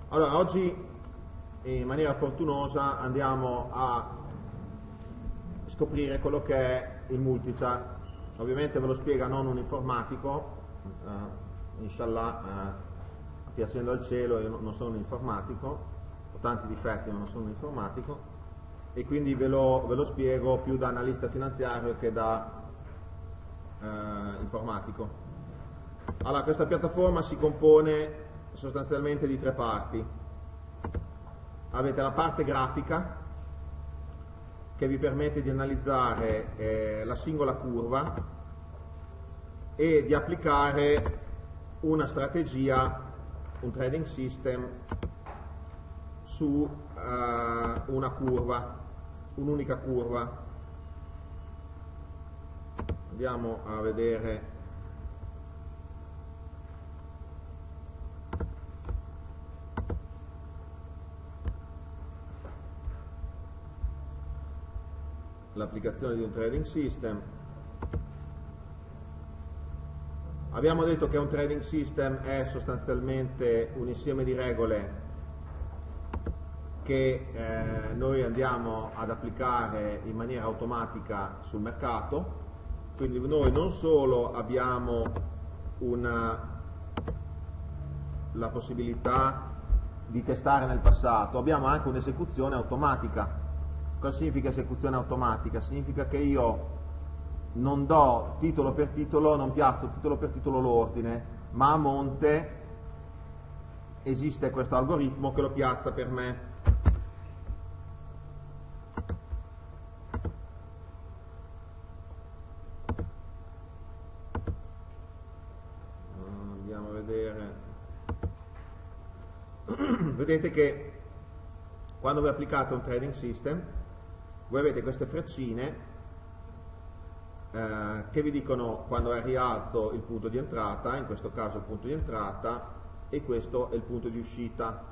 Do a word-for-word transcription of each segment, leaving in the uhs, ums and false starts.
Allora, oggi in maniera fortunosa andiamo a scoprire quello che è il multichart. Ovviamente ve lo spiega non un informatico, eh, inshallah, eh, piacendo al cielo, io non sono un informatico, ho tanti difetti ma non sono un informatico, e quindi ve lo, ve lo spiego più da analista finanziario che da eh, informatico. Allora, questa piattaforma si compone sostanzialmente di tre parti. Avete la parte grafica che vi permette di analizzare eh, la singola curva e di applicare una strategia, un trading system su eh, una curva, un'unica curva. Andiamo a vedere l'applicazione di un trading system. Abbiamo detto che un trading system è sostanzialmente un insieme di regole che eh, noi andiamo ad applicare in maniera automatica sul mercato. Quindi noi non solo abbiamo una, la possibilità di testare nel passato, abbiamo anche un'esecuzione automatica. Cosa significa esecuzione automatica? Significa che io non do titolo per titolo, non piazzo titolo per titolo l'ordine, ma a monte esiste questo algoritmo che lo piazza per me. Andiamo a vedere. Vedete che quando voi applicate un trading system, voi avete queste freccine eh, che vi dicono quando è rialzo il punto di entrata, in questo caso il punto di entrata, e questo è il punto di uscita.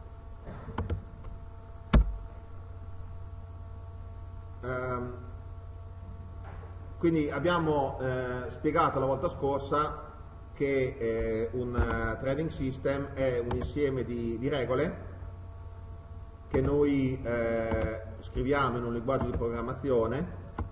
Um, quindi abbiamo eh, spiegato la volta scorsa che eh, un uh, trading system è un insieme di, di regole che noi eh, scriviamo in un linguaggio di programmazione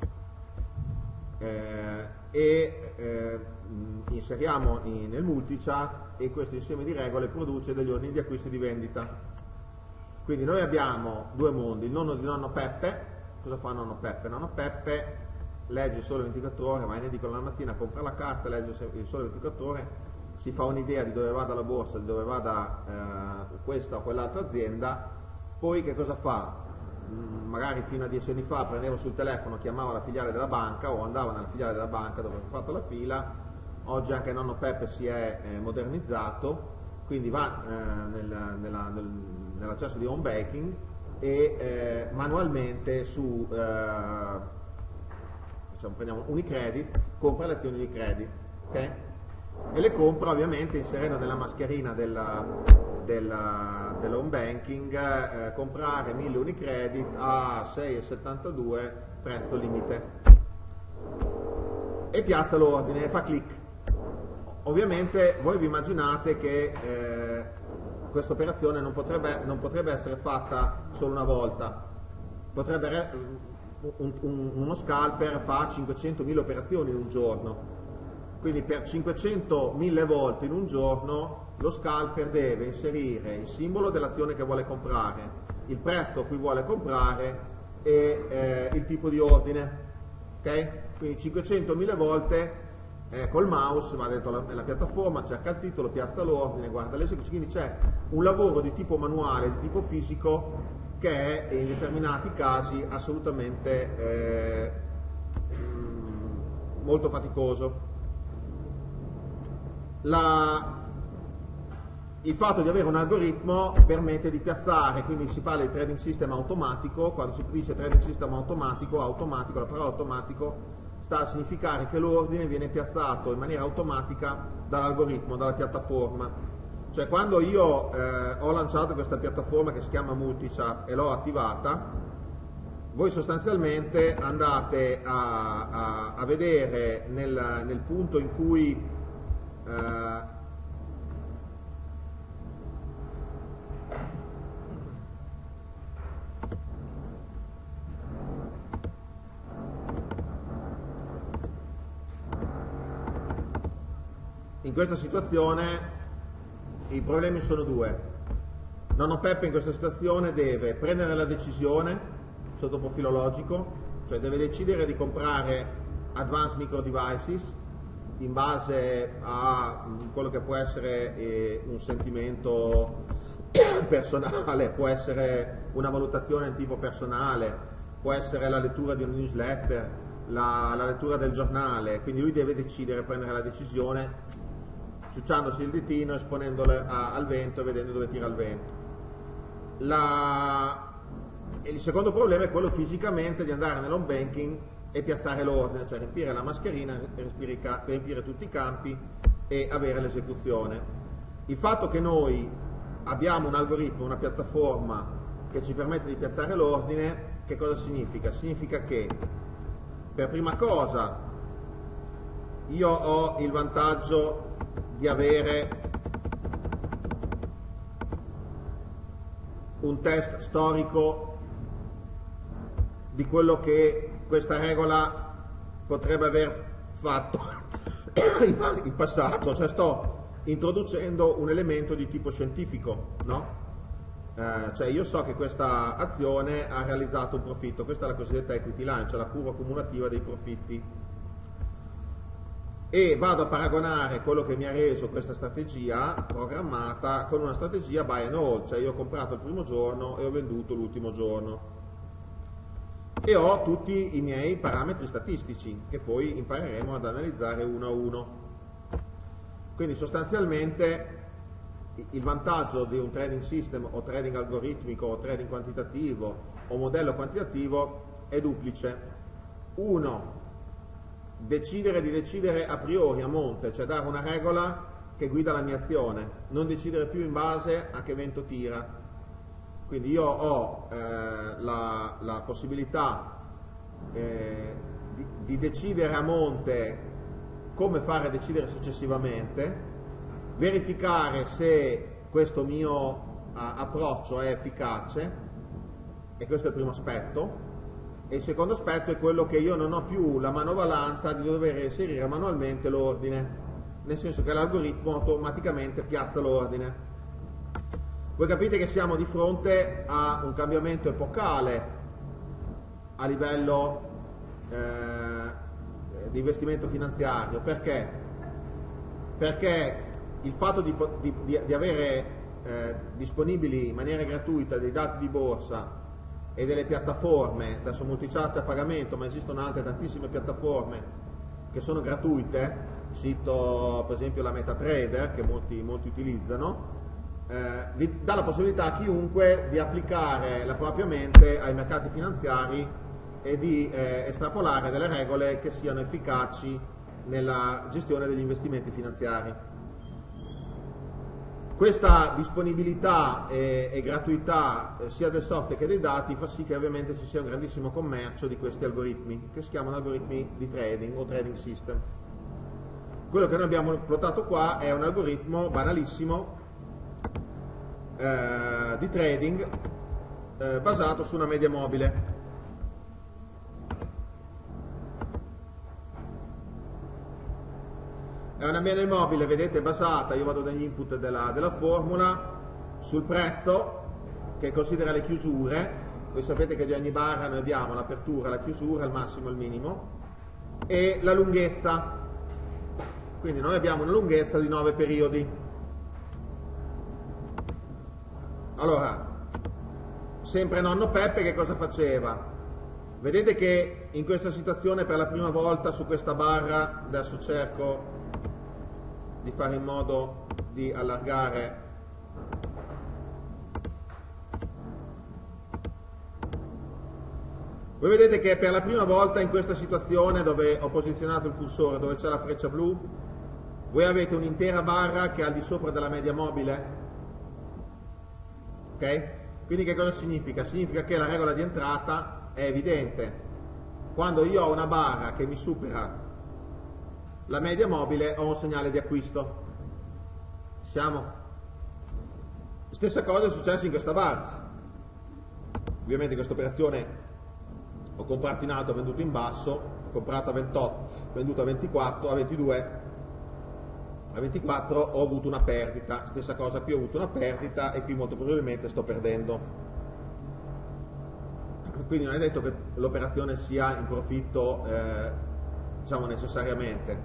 eh, e eh, inseriamo in, nel multichart, e questo insieme di regole produce degli ordini di acquisto e di vendita. Quindi noi abbiamo due mondi: il nonno di nonno Peppe. Cosa fa nonno Peppe? Nonno Peppe legge il Sole ventiquattro Ore, va in edicola la mattina, compra la carta, legge il Sole ventiquattro Ore, si fa un'idea di dove vada la borsa, di dove vada eh, questa o quell'altra azienda. Poi che cosa fa? Magari fino a dieci anni fa prendeva sul telefono, chiamava la filiale della banca o andava nella filiale della banca dove aveva fatto la fila. Oggi anche nonno Peppe si è eh, modernizzato, quindi va eh, nel, nella, nel, nell'accesso di home banking e eh, manualmente su eh, diciamo, prendiamo Unicredit, compra le azioni di Credit, okay? E le compra ovviamente inserendo nella mascherina della Della, dell'home banking eh, comprare mille Unicredit a sei virgola settantadue prezzo limite, e piazza l'ordine e fa clic. Ovviamente voi vi immaginate che eh, questa operazione non potrebbe, non potrebbe essere fatta solo una volta, potrebbe un, un, uno scalper fa cinquecentomila operazioni in un giorno, quindi per cinquecentomila volte in un giorno lo scalper deve inserire il simbolo dell'azione che vuole comprare, il prezzo a cui vuole comprare e eh, il tipo di ordine, ok? Quindi cinquecentomila volte eh, col mouse va dentro la, nella piattaforma, cerca il titolo, piazza l'ordine, guarda l'esecuzione, quindi c'è un lavoro di tipo manuale, di tipo fisico, che è in determinati casi assolutamente eh, molto faticoso. La, il fatto di avere un algoritmo permette di piazzare, quindi si parla di trading system automatico. Quando si dice trading system automatico, automatico, la parola automatico sta a significare che l'ordine viene piazzato in maniera automatica dall'algoritmo, dalla piattaforma. Cioè quando io eh, ho lanciato questa piattaforma che si chiama multichart e l'ho attivata, voi sostanzialmente andate a, a, a vedere nel, nel punto in cui Uh, in questa situazione i problemi sono due. Nonno Peppe in questa situazione deve prendere la decisione sotto profilo logico, cioè deve decidere di comprare Advanced Micro Devices in base a quello che può essere eh, un sentimento personale, può essere una valutazione di tipo personale, può essere la lettura di un newsletter, la, la lettura del giornale, quindi lui deve decidere, prendere la decisione, ciucciandosi il ditino, esponendolo a, al vento e vedendo dove tira il vento. La, il secondo problema è quello fisicamente di andare nell'home banking e piazzare l'ordine, cioè riempire la mascherina, riempire tutti i campi e avere l'esecuzione. Il fatto che noi abbiamo un algoritmo, una piattaforma che ci permette di piazzare l'ordine, che cosa significa? Significa che per prima cosa io ho il vantaggio di avere un test storico di quello che questa regola potrebbe aver fatto in passato, cioè sto introducendo un elemento di tipo scientifico, no? Eh, cioè io so che questa azione ha realizzato un profitto, questa è la cosiddetta equity line, cioè la curva cumulativa dei profitti, e vado a paragonare quello che mi ha reso questa strategia programmata con una strategia buy and hold, cioè io ho comprato il primo giorno e ho venduto l'ultimo giorno e ho tutti i miei parametri statistici che poi impareremo ad analizzare uno a uno. Quindi sostanzialmente il vantaggio di un trading system o trading algoritmico o trading quantitativo o modello quantitativo è duplice. Uno, decidere di decidere a priori, a monte, cioè dare una regola che guida la mia azione, non decidere più in base a che vento tira. Quindi io ho eh, la, la possibilità eh, di, di decidere a monte come fare decidere successivamente, verificare se questo mio a, approccio è efficace, e questo è il primo aspetto. E il secondo aspetto è quello che io non ho più la manovalanza di dover inserire manualmente l'ordine, nel senso che l'algoritmo automaticamente piazza l'ordine. Voi capite che siamo di fronte a un cambiamento epocale a livello eh, di investimento finanziario. Perché? Perché il fatto di, di, di avere eh, disponibili in maniera gratuita dei dati di borsa e delle piattaforme, adesso multicharge a pagamento, ma esistono altre tantissime piattaforme che sono gratuite, cito per esempio la MetaTrader che molti, molti utilizzano, eh, vi dà la possibilità a chiunque di applicare la propria mente ai mercati finanziari e di eh, estrapolare delle regole che siano efficaci nella gestione degli investimenti finanziari. Questa disponibilità e, e gratuità eh, sia del software che dei dati fa sì che ovviamente ci sia un grandissimo commercio di questi algoritmi, che si chiamano algoritmi di trading o trading system. Quello che noi abbiamo plottato qua è un algoritmo banalissimo eh, di trading eh, basato su una media mobile. È una media mobile, vedete, basata, io vado dagli input della, della formula, sul prezzo, che considera le chiusure. Voi sapete che di ogni barra noi abbiamo l'apertura, la chiusura, il massimo e il minimo, e la lunghezza. Quindi noi abbiamo una lunghezza di nove periodi. Allora, sempre nonno Peppe che cosa faceva? Vedete che in questa situazione per la prima volta su questa barra, adesso cerco di fare in modo di allargare voi vedete che per la prima volta in questa situazione dove ho posizionato il cursore, dove c'è la freccia blu, voi avete un'intera barra che è al di sopra della media mobile, ok? Quindi che cosa significa? Significa che la regola di entrata è evidente. Quando io ho una barra che mi supera la media mobile ho un segnale di acquisto. Siamo? Stessa cosa è successa in questa barra. Ovviamente questa operazione ho comprato in alto, ho venduto in basso, ho comprato a ventotto, venduto a ventiquattro, a ventidue, a ventiquattro ho avuto una perdita, stessa cosa qui ho avuto una perdita e qui molto probabilmente sto perdendo. Quindi non è detto che l'operazione sia in profitto, eh, diciamo necessariamente.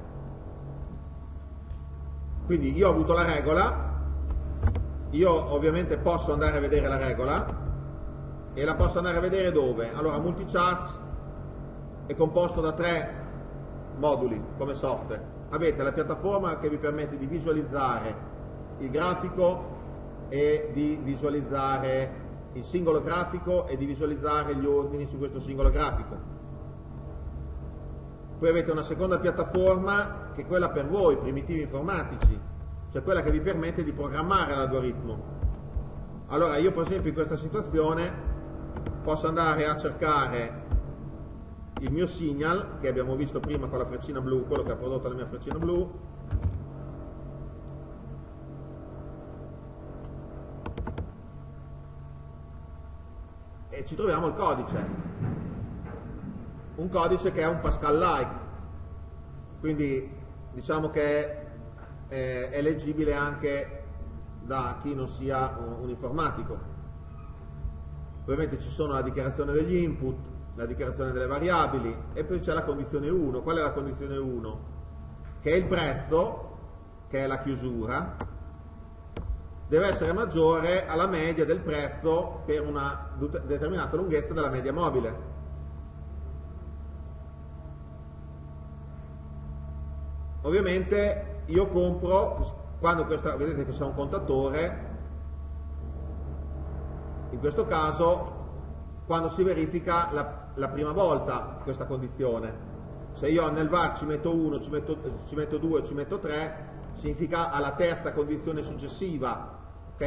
Quindi io ho avuto la regola, io ovviamente posso andare a vedere la regola e la posso andare a vedere dove? Allora, Multicharts è composto da tre moduli come software. Avete la piattaforma che vi permette di visualizzare il grafico e di visualizzare il singolo grafico e di visualizzare gli ordini su questo singolo grafico. Poi avete una seconda piattaforma che è quella per voi, primitivi informatici, cioè quella che vi permette di programmare l'algoritmo. Allora io per esempio in questa situazione posso andare a cercare il mio signal, che abbiamo visto prima con la freccina blu, quello che ha prodotto la mia freccina blu, e ci troviamo il codice, un codice che è un Pascal-like, quindi diciamo che è, è leggibile anche da chi non sia un informatico. Ovviamente ci sono la dichiarazione degli input, la dichiarazione delle variabili e poi c'è la condizione uno. Qual è la condizione uno? Che è il prezzo, che è la chiusura, deve essere maggiore alla media del prezzo per una determinata lunghezza della media mobile. Ovviamente io compro, quando questa, vedete che c'è un contatore, in questo caso quando si verifica la, la prima volta questa condizione. Se io nel var ci metto uno, ci metto, ci metto due, ci metto tre, significa alla terza condizione successiva, ok?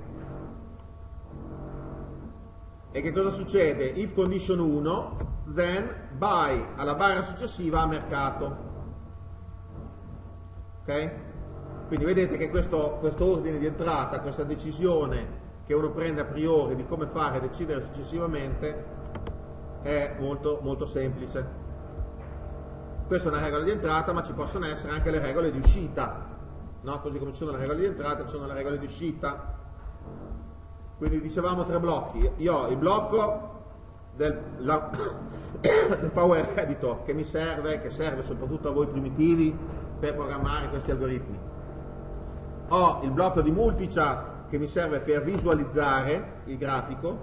E che cosa succede? If condition uno, then buy alla barra successiva a mercato, ok? Quindi vedete che questo, questo ordine di entrata, questa decisione che uno prende a priori di come fare e decidere successivamente è molto, molto semplice. Questa è una regola di entrata, ma ci possono essere anche le regole di uscita, no? Così come ci sono le regole di entrata, ci sono le regole di uscita. Quindi dicevamo tre blocchi. Io ho il blocco del, la, del Power Editor che mi serve, che serve soprattutto a voi primitivi per programmare questi algoritmi. Ho il blocco di Multichat che mi serve per visualizzare il grafico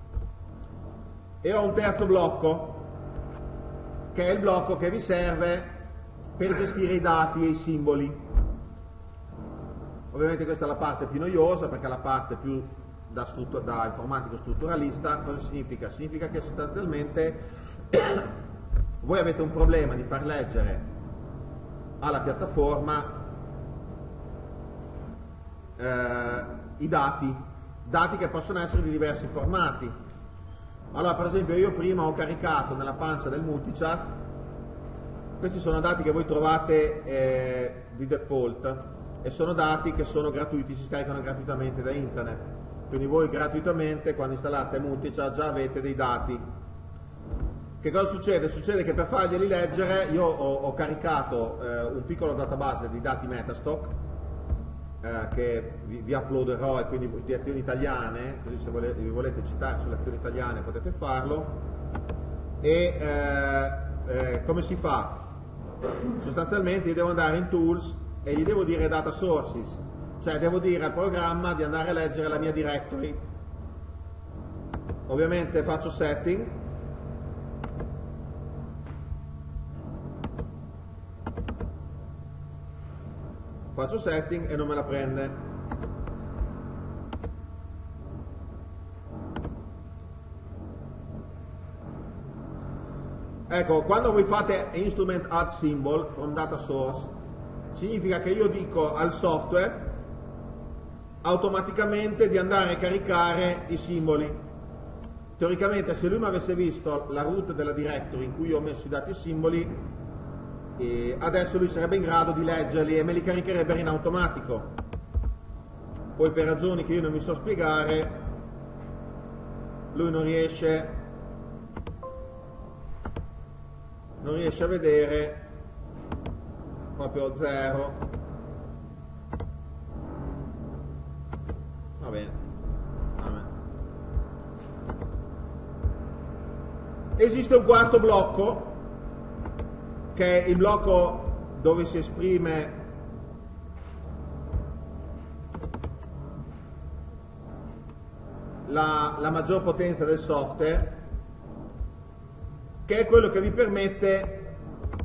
e ho un terzo blocco che è il blocco che vi serve per gestire i dati e i simboli. Ovviamente questa è la parte più noiosa perché è la parte più da, da informatico strutturalista. Cosa significa? Significa che sostanzialmente voi avete un problema di far leggere alla piattaforma eh, i dati, dati che possono essere di diversi formati. Allora per esempio io prima ho caricato nella pancia del Multichat, questi sono dati che voi trovate eh, di default e sono dati che sono gratuiti, si scaricano gratuitamente da internet, quindi voi gratuitamente quando installate Multichat già avete dei dati. Che cosa succede? Succede che per farglieli leggere io ho, ho caricato eh, un piccolo database di dati Metastock eh, che vi, vi uploaderò, e quindi di azioni italiane, così se volete, vi volete citare sulle azioni italiane potete farlo. E eh, eh, come si fa? Sostanzialmente io devo andare in Tools e gli devo dire Data Sources, cioè devo dire al programma di andare a leggere la mia directory. Ovviamente faccio Setting, faccio setting e non me la prende. Ecco, quando voi fate instrument add symbol from data source, significa che io dico al software automaticamente di andare a caricare i simboli. Teoricamente se lui mi avesse visto la root della directory in cui io ho messo i dati simboli, e adesso lui sarebbe in grado di leggerli e me li caricherebbe in automatico. Poi per ragioni che io non mi so spiegare lui non riesce non riesce a vedere proprio zero. bene. Va bene. Esiste un quarto blocco, che è il blocco dove si esprime la, la maggior potenza del software, che è quello che vi permette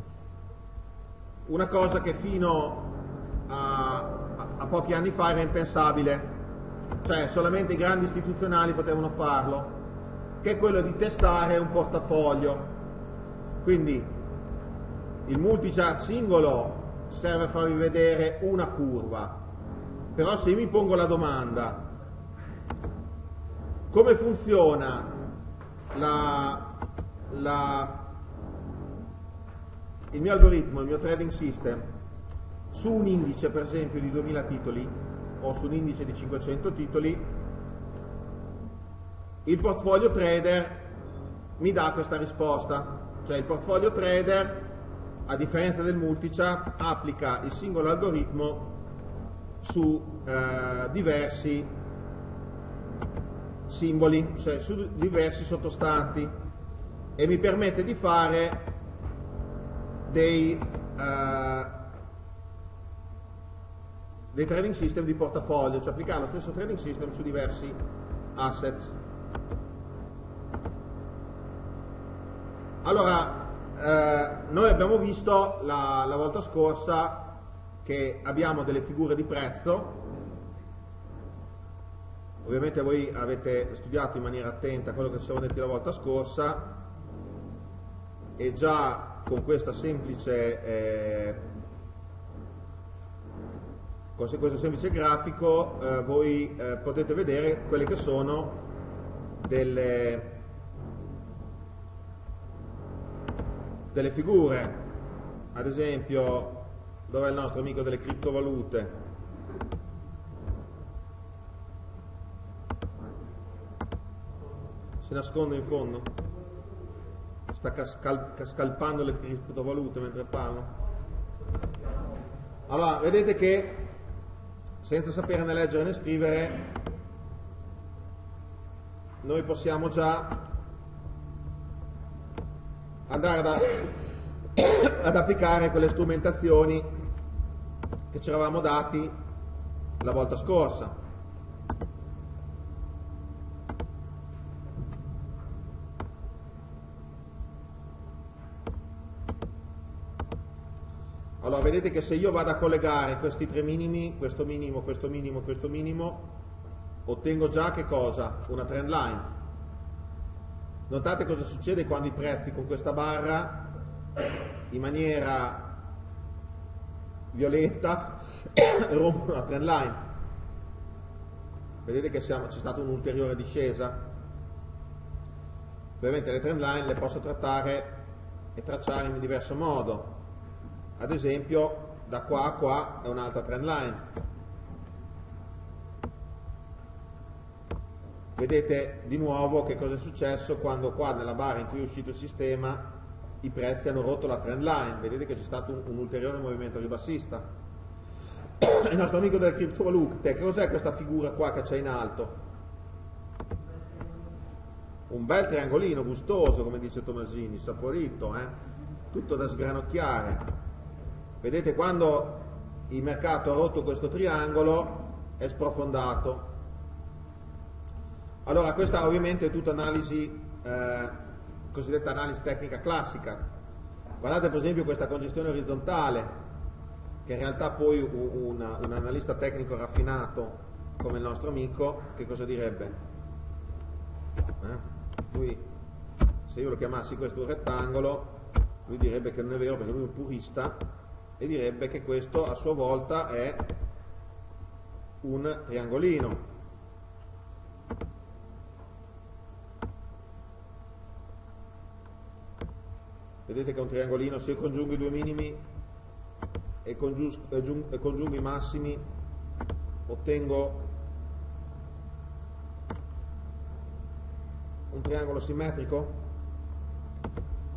una cosa che fino a, a pochi anni fa era impensabile, cioè solamente i grandi istituzionali potevano farlo, che è quello di testare un portafoglio. Quindi il multichart singolo serve a farvi vedere una curva, però se io mi pongo la domanda come funziona la, la, il mio algoritmo, il mio trading system su un indice per esempio di duemila titoli o su un indice di cinquecento titoli, il portfolio trader mi dà questa risposta. Cioè il portfolio trader, a differenza del multichart, applica il singolo algoritmo su eh, diversi simboli, cioè su diversi sottostanti, e mi permette di fare dei, eh, dei trading system di portafoglio, cioè applicare lo stesso trading system su diversi assets. Allora, eh, noi abbiamo visto la, la volta scorsa che abbiamo delle figure di prezzo. Ovviamente voi avete studiato in maniera attenta quello che ci siamo detti la volta scorsa, e già con questa semplice eh, con questo semplice grafico eh, voi eh, potete vedere quelle che sono delle delle figure. Ad esempio, dov'è il nostro amico delle criptovalute? Si nasconde in fondo? Sta cascal scalpando le criptovalute mentre parlo? Allora, vedete che senza sapere né leggere né scrivere noi possiamo già andare ad, ad applicare quelle strumentazioni che ci eravamo dati la volta scorsa. Allora vedete che se io vado a collegare questi tre minimi, questo minimo, questo minimo, questo minimo, ottengo già che cosa? Una trend line. Notate cosa succede quando i prezzi con questa barra in maniera violetta rompono la trend line. Vedete che c'è stata un'ulteriore discesa. Ovviamente le trend line le posso trattare e tracciare in diverso modo. Ad esempio da qua a qua è un'altra trend line. Vedete di nuovo che cosa è successo quando qua nella barra in cui è uscito il sistema i prezzi hanno rotto la trend line. Vedete che c'è stato un, un ulteriore movimento ribassista. Il nostro amico delle criptovalute, che cos'è questa figura qua che c'è in alto? Un bel triangolino gustoso, come dice Tomasini, saporito, eh? Tutto da sgranocchiare. Vedete, quando il mercato ha rotto questo triangolo è sprofondato. Allora questa ovviamente è tutta analisi, eh, cosiddetta analisi tecnica classica. Guardate per esempio questa congestione orizzontale, che in realtà poi un, un analista tecnico raffinato come il nostro amico, che cosa direbbe? Eh? Lui, se io lo chiamassi questo un rettangolo, lui direbbe che non è vero perché lui è un purista, e direbbe che questo a sua volta è un triangolino. Vedete che è un triangolino, se io congiungo i due minimi e congiungo i massimi ottengo un triangolo simmetrico.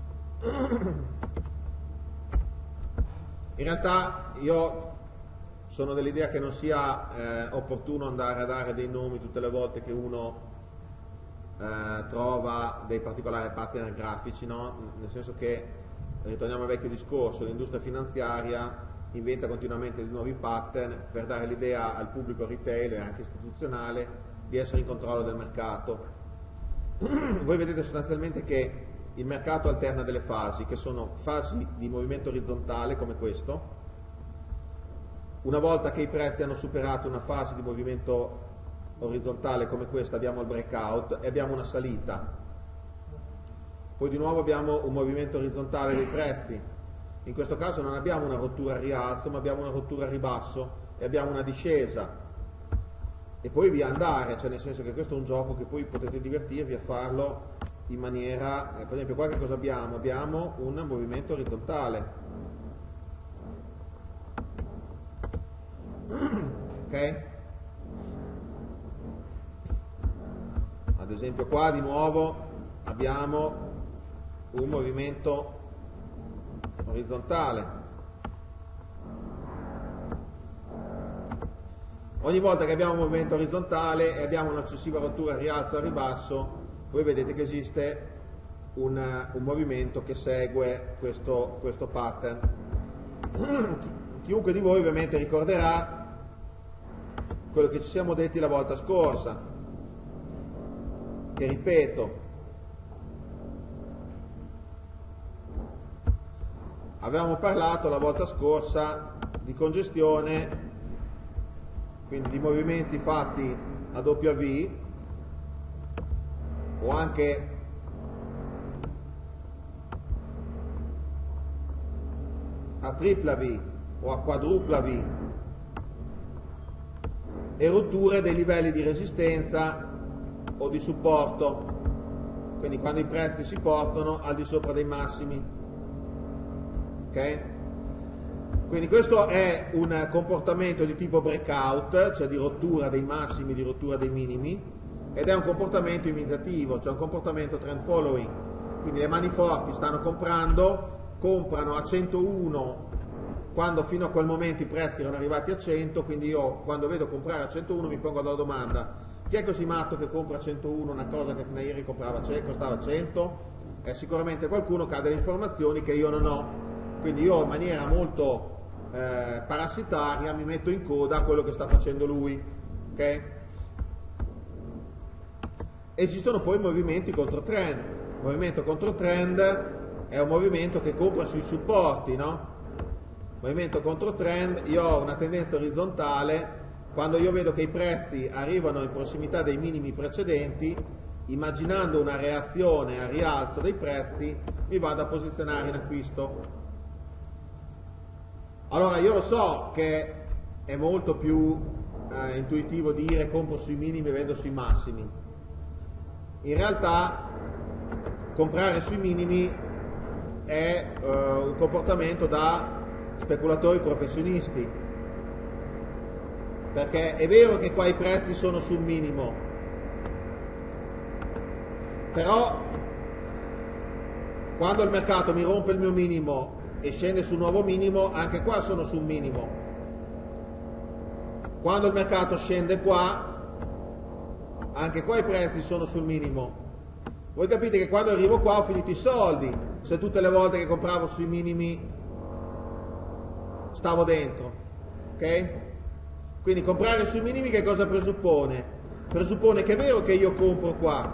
In realtà io sono dell'idea che non sia eh, opportuno andare a dare dei nomi tutte le volte che uno eh, trova dei particolari pattern grafici, no? Nel senso che, ritorniamo al vecchio discorso, l'industria finanziaria inventa continuamente di nuovi pattern per dare l'idea al pubblico retail e anche istituzionale di essere in controllo del mercato. Voi vedete sostanzialmente che il mercato alterna delle fasi, che sono fasi di movimento orizzontale come questo. Una volta che i prezzi hanno superato una fase di movimento orizzontale come questa, abbiamo il breakout e abbiamo una salita. Poi di nuovo abbiamo un movimento orizzontale dei prezzi. In questo caso non abbiamo una rottura a rialzo, ma abbiamo una rottura a ribasso e abbiamo una discesa. E poi via andare, cioè nel senso che questo è un gioco che poi potete divertirvi a farlo in maniera, eh, per esempio qua che cosa abbiamo? Abbiamo un movimento orizzontale. Ok? Ad esempio qua di nuovo abbiamo un movimento orizzontale. Ogni volta che abbiamo un movimento orizzontale e abbiamo un'eccessiva rottura a rialzo o a ribasso, voi vedete che esiste un, un movimento che segue questo, questo pattern. Chiunque di voi ovviamente ricorderà quello che ci siamo detti la volta scorsa, che ripeto, avevamo parlato la volta scorsa di congestione, quindi di movimenti fatti a W o anche a tripla V o a quadrupla V e rotture dei livelli di resistenza o di supporto, quindi quando i prezzi si portano al di sopra dei massimi. Ok? Quindi questo è un comportamento di tipo breakout, cioè di rottura dei massimi, di rottura dei minimi, ed è un comportamento imitativo, cioè un comportamento trend following. Quindi le mani forti stanno comprando, comprano a centouno quando fino a quel momento i prezzi erano arrivati a cento, quindi io quando vedo comprare a centouno mi pongo la domanda: chi è così matto che compra a centouno una cosa che fino a ieri comprava, costava cento? È sicuramente qualcuno che ha delle informazioni che io non ho, quindi io in maniera molto eh, parassitaria mi metto in coda a quello che sta facendo lui. Okay? Esistono poi movimenti controtrend. Il movimento controtrend è un movimento che compra sui supporti, no? Movimento controtrend, io ho una tendenza orizzontale, quando io vedo che i prezzi arrivano in prossimità dei minimi precedenti, immaginando una reazione al rialzo dei prezzi, mi vado a posizionare in acquisto. Allora io lo so che è molto più eh, intuitivo dire compro sui minimi e vendo sui massimi. In realtà comprare sui minimi è eh, un comportamento da speculatori professionisti, perché è vero che qua i prezzi sono sul minimo, però quando il mercato mi rompe il mio minimo e scende sul nuovo minimo, anche qua sono sul minimo. Quando il mercato scende qua, anche qua i prezzi sono sul minimo. Voi capite che quando arrivo qua ho finito i soldi, se tutte le volte che compravo sui minimi stavo dentro, ok? Quindi comprare sui minimi che cosa presuppone? Presuppone che è vero che io compro qua,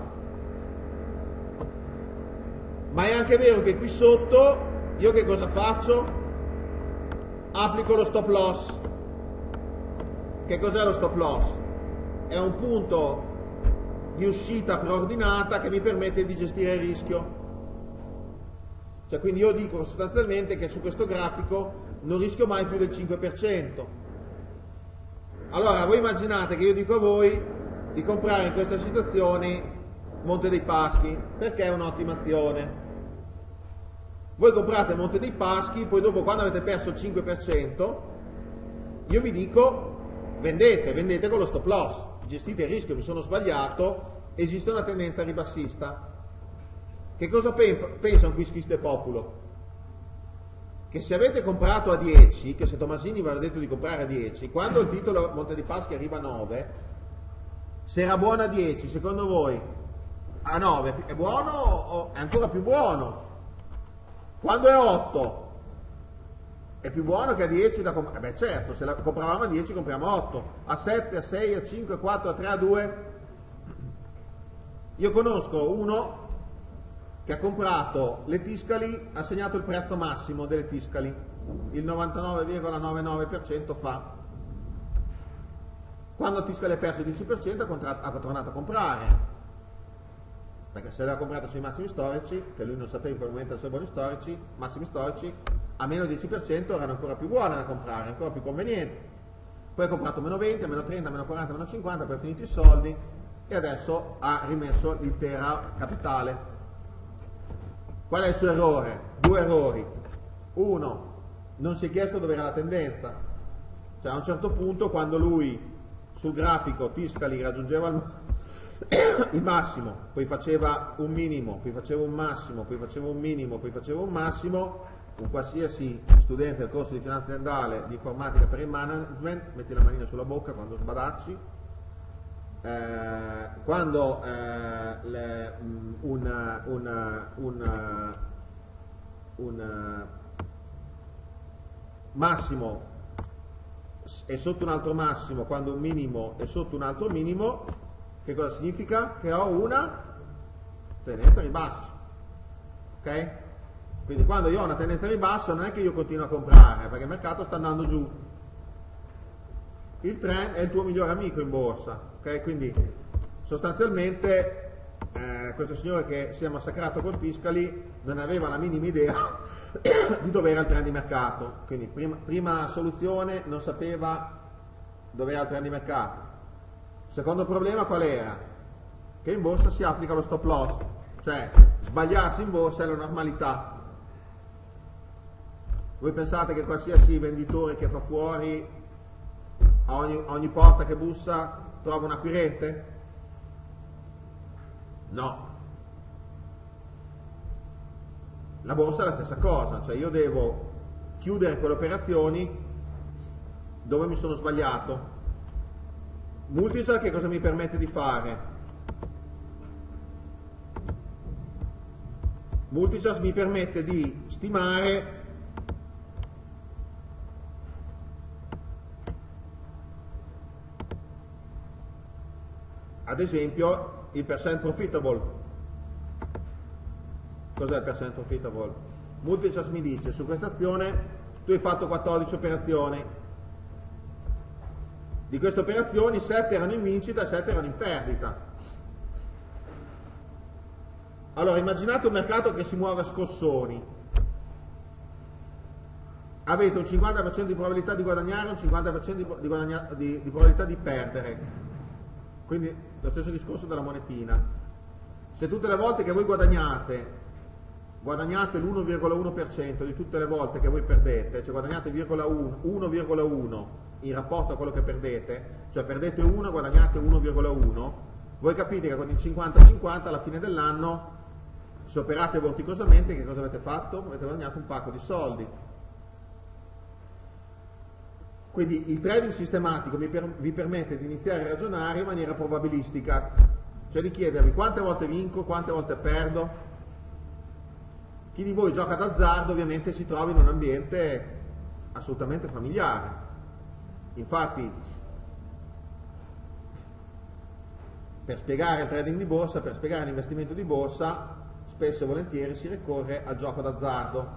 ma è anche vero che qui sotto io che cosa faccio? Applico lo stop loss. Che cos'è lo stop loss? È un punto di uscita preordinata che mi permette di gestire il rischio. Cioè, quindi io dico sostanzialmente che su questo grafico non rischio mai più del cinque per cento. Allora voi immaginate che io dico a voi di comprare in questa situazione Monte dei Paschi, perché è un'ottima azione. Voi comprate Monte dei Paschi, poi dopo quando avete perso il cinque per cento io vi dico vendete, vendete con lo stop loss, gestite il rischio, mi sono sbagliato, esiste una tendenza ribassista. Che cosa pensa un quisquista e populo? che se avete comprato a dieci, che se Tomasini vi aveva detto di comprare a dieci, quando il titolo Monte dei Paschi arriva a nove, se era buono a dieci, secondo voi a nove è buono o è ancora più buono? Quando è otto è più buono che a dieci da comprare? Eh beh certo, se la compravamo a dieci compriamo a otto, a sette, a sei, a cinque, a quattro, a tre, a due. Io conosco uno che ha comprato le Tiscali, ha segnato il prezzo massimo delle Tiscali, il novantanove virgola novantanove per cento fa. Quando Tiscali ha perso il dieci per cento ha, ha tornato a comprare, perché se l'aveva comprato sui massimi storici, che lui non sapeva in quel momento essere buoni storici, massimi storici, a meno dieci per cento erano ancora più buone da comprare, ancora più convenienti. Poi ha comprato meno venti, meno trenta, meno quaranta, meno cinquanta, poi ha finito i soldi e adesso ha rimesso l'intera capitale. Qual è il suo errore? Due errori. Uno, non si è chiesto dove era la tendenza. Cioè a un certo punto, quando lui sul grafico Tiscali raggiungeva il, il massimo, poi faceva un minimo, poi faceva un massimo, poi faceva un minimo, poi faceva un massimo, un qualsiasi studente del corso di finanza aziendale, di informatica per il management, metti la manina sulla bocca quando sbadacci. Eh, quando eh, le, un, un, un, un massimo è sotto un altro massimo, quando un minimo è sotto un altro minimo, che cosa significa? Che ho una tendenza a ribasso, ok? Quindi quando io ho una tendenza a ribasso non è che io continuo a comprare, perché il mercato sta andando giù. Il trend è il tuo migliore amico in borsa, ok? Quindi sostanzialmente eh, questo signore che si è massacrato con Tiscali non aveva la minima idea di dove era il trend di mercato, quindi prima, prima soluzione, non sapeva dove era il trend di mercato. Secondo problema qual era? Che in borsa si applica lo stop loss, cioè sbagliarsi in borsa è la normalità. Voi pensate che qualsiasi venditore che fa fuori a ogni, a ogni porta che bussa trova un acquirente? No. La borsa è la stessa cosa, cioè io devo chiudere quelle operazioni dove mi sono sbagliato. Multisal che cosa mi permette di fare? Multisal mi permette di stimare ad esempio il percent profitable. Cos'è il percent profitable? Multisal mi dice: su questa azione tu hai fatto quattordici operazioni, di queste operazioni sette erano in vincita e sette erano in perdita. Allora immaginate un mercato che si muove a scossoni, avete un cinquanta per cento di probabilità di guadagnare e un cinquanta per cento di, di, guadagna, di, di probabilità di perdere, quindi lo stesso discorso della monetina. Se tutte le volte che voi guadagnate guadagnate l'uno virgola uno per cento di tutte le volte che voi perdete, cioè guadagnate uno virgola uno in rapporto a quello che perdete, cioè perdete uno, guadagnate uno virgola uno, voi capite che con il cinquanta cinquanta alla fine dell'anno, se operate vorticosamente, che cosa avete fatto? Avete guadagnato un pacco di soldi. Quindi il trading sistematico vi, per, vi permette di iniziare a ragionare in maniera probabilistica, cioè di chiedervi quante volte vinco, quante volte perdo. Chi di voi gioca d'azzardo ovviamente si trova in un ambiente assolutamente familiare. Infatti, per spiegare il trading di borsa, per spiegare l'investimento di borsa, spesso e volentieri si ricorre al gioco d'azzardo.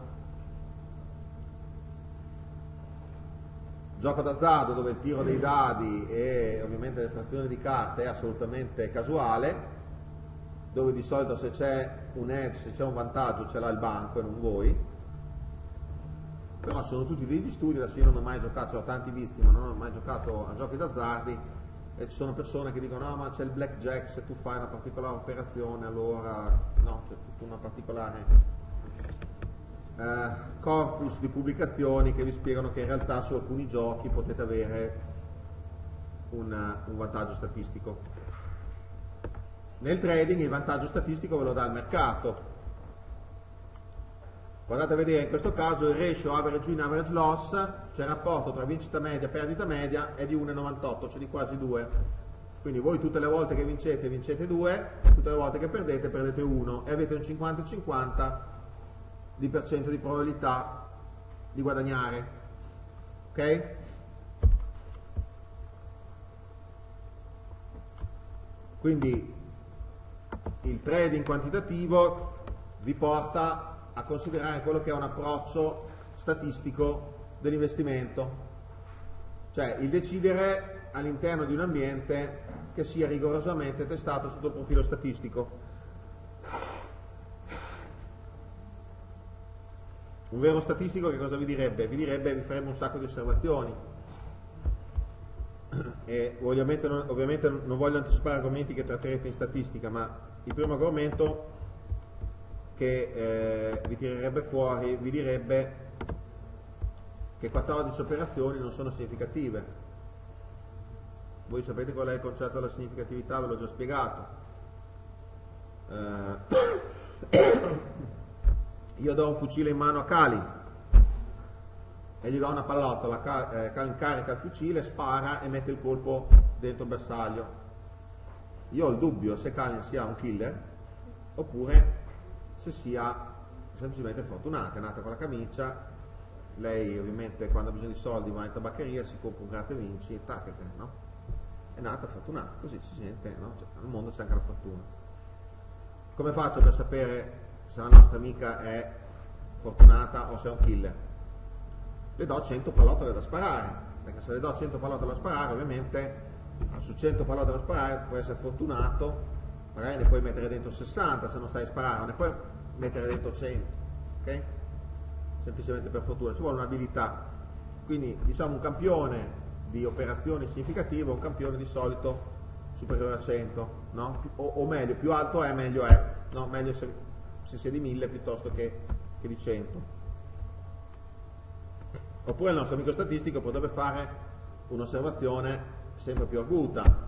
Gioco d'azzardo dove il tiro dei dadi e ovviamente l'estrazione di carte è assolutamente casuale, dove di solito se c'è un edge, se c'è un vantaggio ce l'ha il banco e non voi, però sono tutti degli studi. Adesso io non ho mai giocato, ho tanti vizi ma non ho mai giocato a giochi d'azzardi, e ci sono persone che dicono no ma c'è il blackjack, se tu fai una particolare operazione allora no, c'è tutta una particolare eh, corpus di pubblicazioni che vi spiegano che in realtà su alcuni giochi potete avere una, un vantaggio statistico. Nel trading il vantaggio statistico ve lo dà il mercato, Guardate a vedere, in questo caso il ratio average win average loss, cioè il rapporto tra vincita media e perdita media, è di uno virgola novantotto, cioè di quasi due. Quindi voi tutte le volte che vincete, vincete due, tutte le volte che perdete, perdete uno, e avete un cinquanta cinquanta di percento di probabilità di guadagnare. Ok? Quindi il trading quantitativo vi porta a considerare quello che è un approccio statistico dell'investimento, cioè il decidere all'interno di un ambiente che sia rigorosamente testato sotto il profilo statistico. Un vero statistico che cosa vi direbbe? Vi direbbe, vi farebbe un sacco di osservazioni, e ovviamente non, ovviamente non voglio anticipare argomenti che tratterete in statistica, ma il primo argomento che eh, vi tirerebbe fuori vi direbbe che quattordici operazioni non sono significative. Voi sapete qual è il concetto della significatività, ve l'ho già spiegato. Eh, io do un fucile in mano a Cali e gli do una pallottola, Cali carica il fucile, spara e mette il colpo dentro il bersaglio. Io ho il dubbio se Cali sia un killer oppure se sia semplicemente fortunata, è nata con la camicia, lei ovviamente quando ha bisogno di soldi va in tabaccheria, si compra un gratta e vinci e tac, no? È nata fortunata, così si sente, no? Cioè, nel mondo c'è anche la fortuna. Come faccio per sapere se la nostra amica è fortunata o se è un killer? Le do cento pallottole da sparare, perché se le do cento pallottole da sparare, ovviamente su cento pallottole da sparare può essere fortunato, magari ne puoi mettere dentro sessanta se non sai sparare, ne puoi mettere dentro cento, ok? Semplicemente per fortuna, ci vuole un'abilità. Quindi diciamo un campione di operazioni significative, un campione di solito superiore a cento, no? O, o meglio, più alto è meglio è, no? Meglio se, se sia di mille piuttosto che, che di cento. Oppure il nostro amico statistico potrebbe fare un'osservazione sempre più arguta.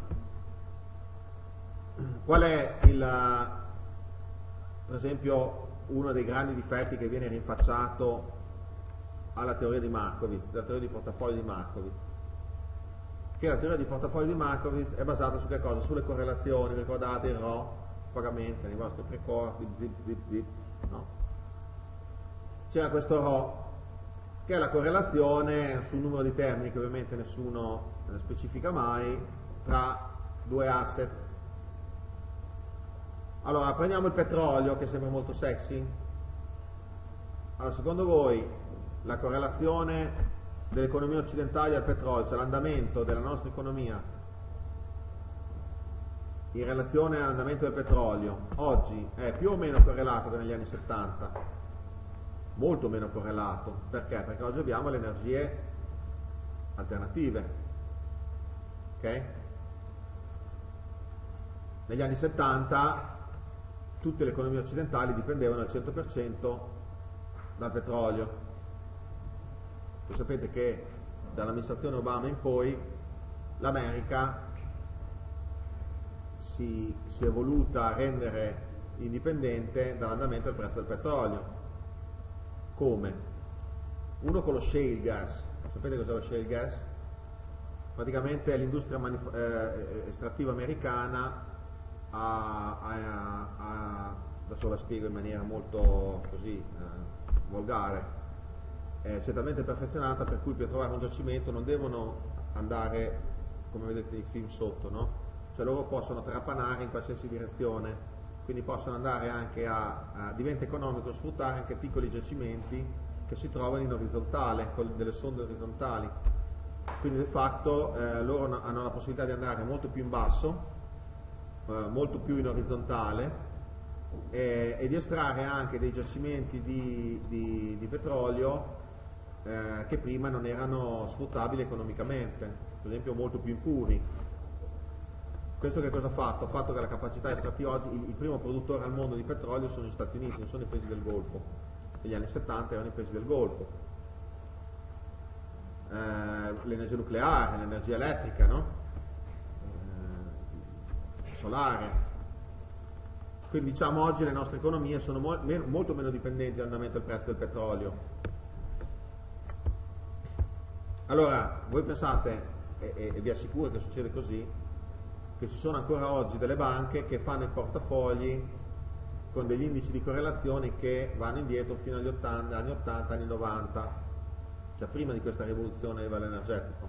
Qual è il, per esempio, uno dei grandi difetti che viene rinfacciato alla teoria di Markowitz, la teoria di portafoglio di Markowitz? Che la teoria di portafoglio di Markowitz è basata su che cosa? Sulle correlazioni, ricordate il R O, pagamento nei vostri precordi, zip, zip, zip, no? C'era questo R O, che è la correlazione sul numero di termini, che ovviamente nessuno specifica mai, tra due asset. Allora, prendiamo il petrolio, che sembra molto sexy. Allora, secondo voi la correlazione dell'economia occidentale al petrolio, cioè l'andamento della nostra economia in relazione all'andamento del petrolio, oggi è più o meno correlato che negli anni settanta? Molto meno correlato. Perché? Perché oggi abbiamo le energie alternative. Ok? Negli anni settanta tutte le economie occidentali dipendevano al cento per cento dal petrolio. Voi sapete che dall'amministrazione Obama in poi l'America si, si è voluta rendere indipendente dall'andamento del prezzo del petrolio. Come? Uno con lo shale gas. Sapete cos'è lo shale gas? Praticamente è l'industria eh, estrattiva americana. A, a, a, adesso la spiego in maniera molto così eh, volgare, è certamente perfezionata, per cui per trovare un giacimento non devono andare come vedete nei film sotto, no? Cioè loro possono trapanare in qualsiasi direzione, quindi possono andare anche a, a diventa economico sfruttare anche piccoli giacimenti che si trovano in orizzontale, con delle sonde orizzontali, quindi di fatto eh, loro hanno la possibilità di andare molto più in basso, molto più in orizzontale eh, e di estrarre anche dei giacimenti di, di, di petrolio eh, che prima non erano sfruttabili economicamente, per esempio molto più impuri. Questo che cosa ha fatto? Ha fatto che la capacità estrattiva oggi, il, il primo produttore al mondo di petrolio sono gli Stati Uniti, non sono i paesi del Golfo. Negli anni settanta erano i paesi del Golfo. Eh, l'energia nucleare, l'energia elettrica, no? Solare. Quindi diciamo oggi le nostre economie sono mo meno, molto meno dipendenti dall'andamento del prezzo del petrolio. Allora, voi pensate, e, e vi assicuro che succede così, che ci sono ancora oggi delle banche che fanno i portafogli con degli indici di correlazione che vanno indietro fino agli ottanta, anni ottanta, anni novanta, cioè prima di questa rivoluzione a livello energetico.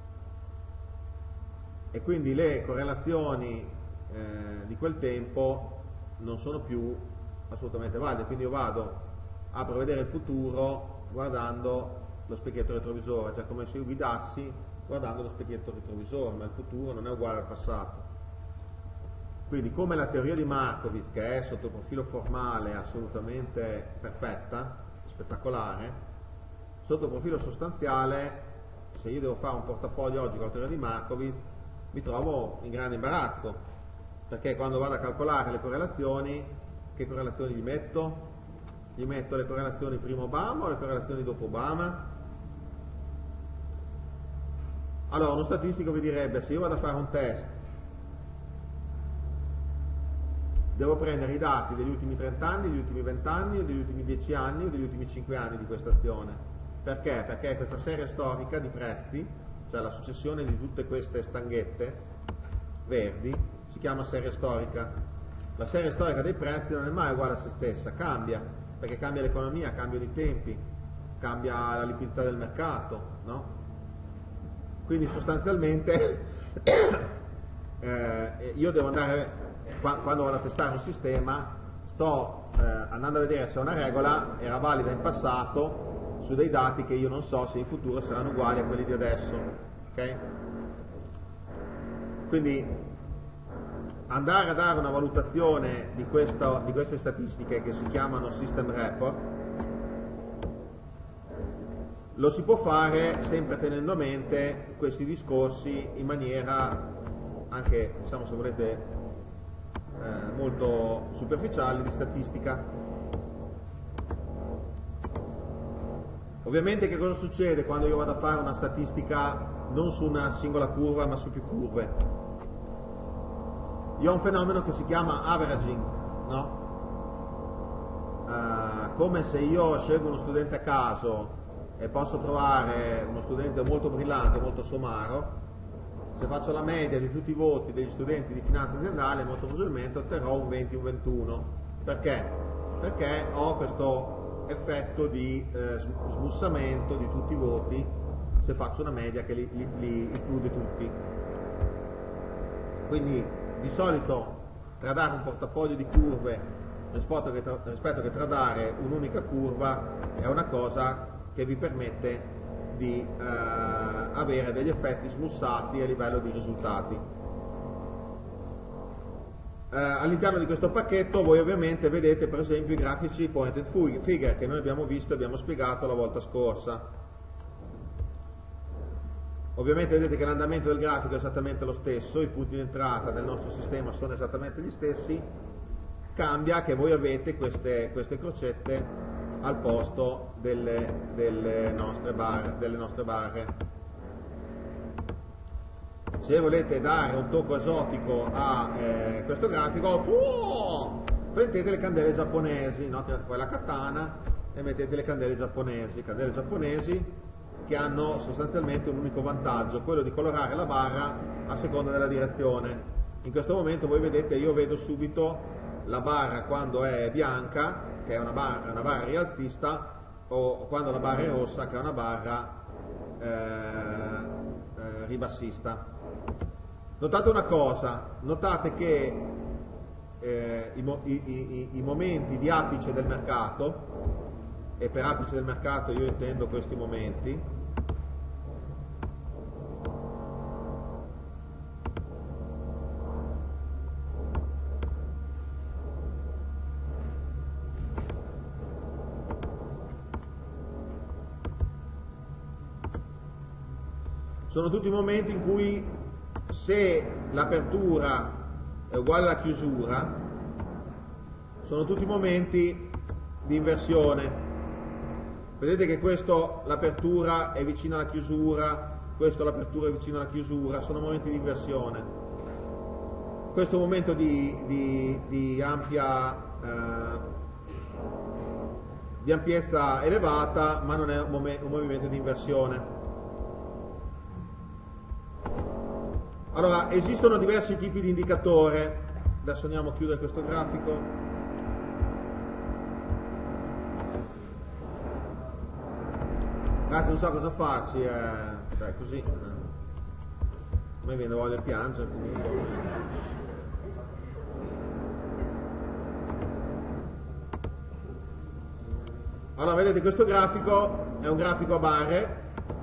E quindi le correlazioni eh, di quel tempo non sono più assolutamente valide, quindi io vado a prevedere il futuro guardando lo specchietto retrovisore, cioè come se io guidassi guardando lo specchietto retrovisore, ma il futuro non è uguale al passato. Quindi come la teoria di Markowitz, che è sotto profilo formale assolutamente perfetta, spettacolare, sotto profilo sostanziale, se io devo fare un portafoglio oggi con la teoria di Markowitz, mi trovo in grande imbarazzo, perché quando vado a calcolare le correlazioni, che correlazioni gli metto? Gli metto le correlazioni prima Obama o le correlazioni dopo Obama? Allora, uno statistico vi direbbe, se io vado a fare un test, devo prendere i dati degli ultimi trenta anni, degli ultimi venti anni, degli ultimi dieci anni o degli ultimi cinque anni di questa azione. Perché? Perché questa serie storica di prezzi, cioè la successione di tutte queste stanghette verdi, si chiama serie storica. La serie storica dei prezzi non è mai uguale a se stessa, cambia, perché cambia l'economia, cambiano i tempi, cambia la liquidità del mercato, no? Quindi sostanzialmente eh, io devo andare, quando vado a testare un sistema, sto eh, andando a vedere se una regola era valida in passato su dei dati che io non so se in futuro saranno uguali a quelli di adesso. Okay? Quindi andare a dare una valutazione di, questo, di queste statistiche che si chiamano system report lo si può fare sempre tenendo a mente questi discorsi in maniera anche, diciamo, se volete, eh, molto superficiale di statistica. Ovviamente che cosa succede quando io vado a fare una statistica non su una singola curva ma su più curve? Io ho un fenomeno che si chiama averaging, no? Uh, come se io scelgo uno studente a caso e posso trovare uno studente molto brillante, molto somaro, se faccio la media di tutti i voti degli studenti di finanza aziendale molto probabilmente otterrò un venti, un ventuno. Perché? Perché ho questo effetto di eh, smussamento di tutti i voti se faccio una media che li, li, li include tutti. Quindi di solito tradare un portafoglio di curve rispetto che, tra, rispetto che tradare un'unica curva è una cosa che vi permette di eh, avere degli effetti smussati a livello di risultati. Eh, all'interno di questo pacchetto voi ovviamente vedete per esempio i grafici pointed figure che noi abbiamo visto e abbiamo spiegato la volta scorsa. Ovviamente vedete che l'andamento del grafico è esattamente lo stesso, i punti di entrata del nostro sistema sono esattamente gli stessi, cambia che voi avete queste, queste crocette al posto delle, delle, nostre barre, delle nostre barre. Se volete dare un tocco esotico a eh, questo grafico, oh, mettete le candele giapponesi, no? Tirate fuori la katana e mettete le candele giapponesi, candele giapponesi che hanno sostanzialmente un unico vantaggio, quello di colorare la barra a seconda della direzione. In questo momento voi vedete, io vedo subito la barra quando è bianca, che è una barra, una barra rialzista, o quando la barra è rossa, che è una barra eh, eh, ribassista. Notate una cosa, notate che eh, i, i, i, i momenti di apice del mercato, e per apice del mercato io intendo questi momenti, sono tutti i momenti in cui, se l'apertura è uguale alla chiusura, sono tutti i momenti di inversione. Vedete che questo, l'apertura è vicina alla chiusura, questo l'apertura è vicina alla chiusura, sono momenti di inversione. questo è un momento di, di, di ampia eh, di ampiezza elevata, ma non è un, mom- un movimento di inversione. Allora, esistono diversi tipi di indicatore. Adesso andiamo a chiudere questo grafico. Ragazzi, non so cosa farci, eh, cioè così. A me viene voglia di piangere. Allora, vedete, questo grafico è un grafico a barre.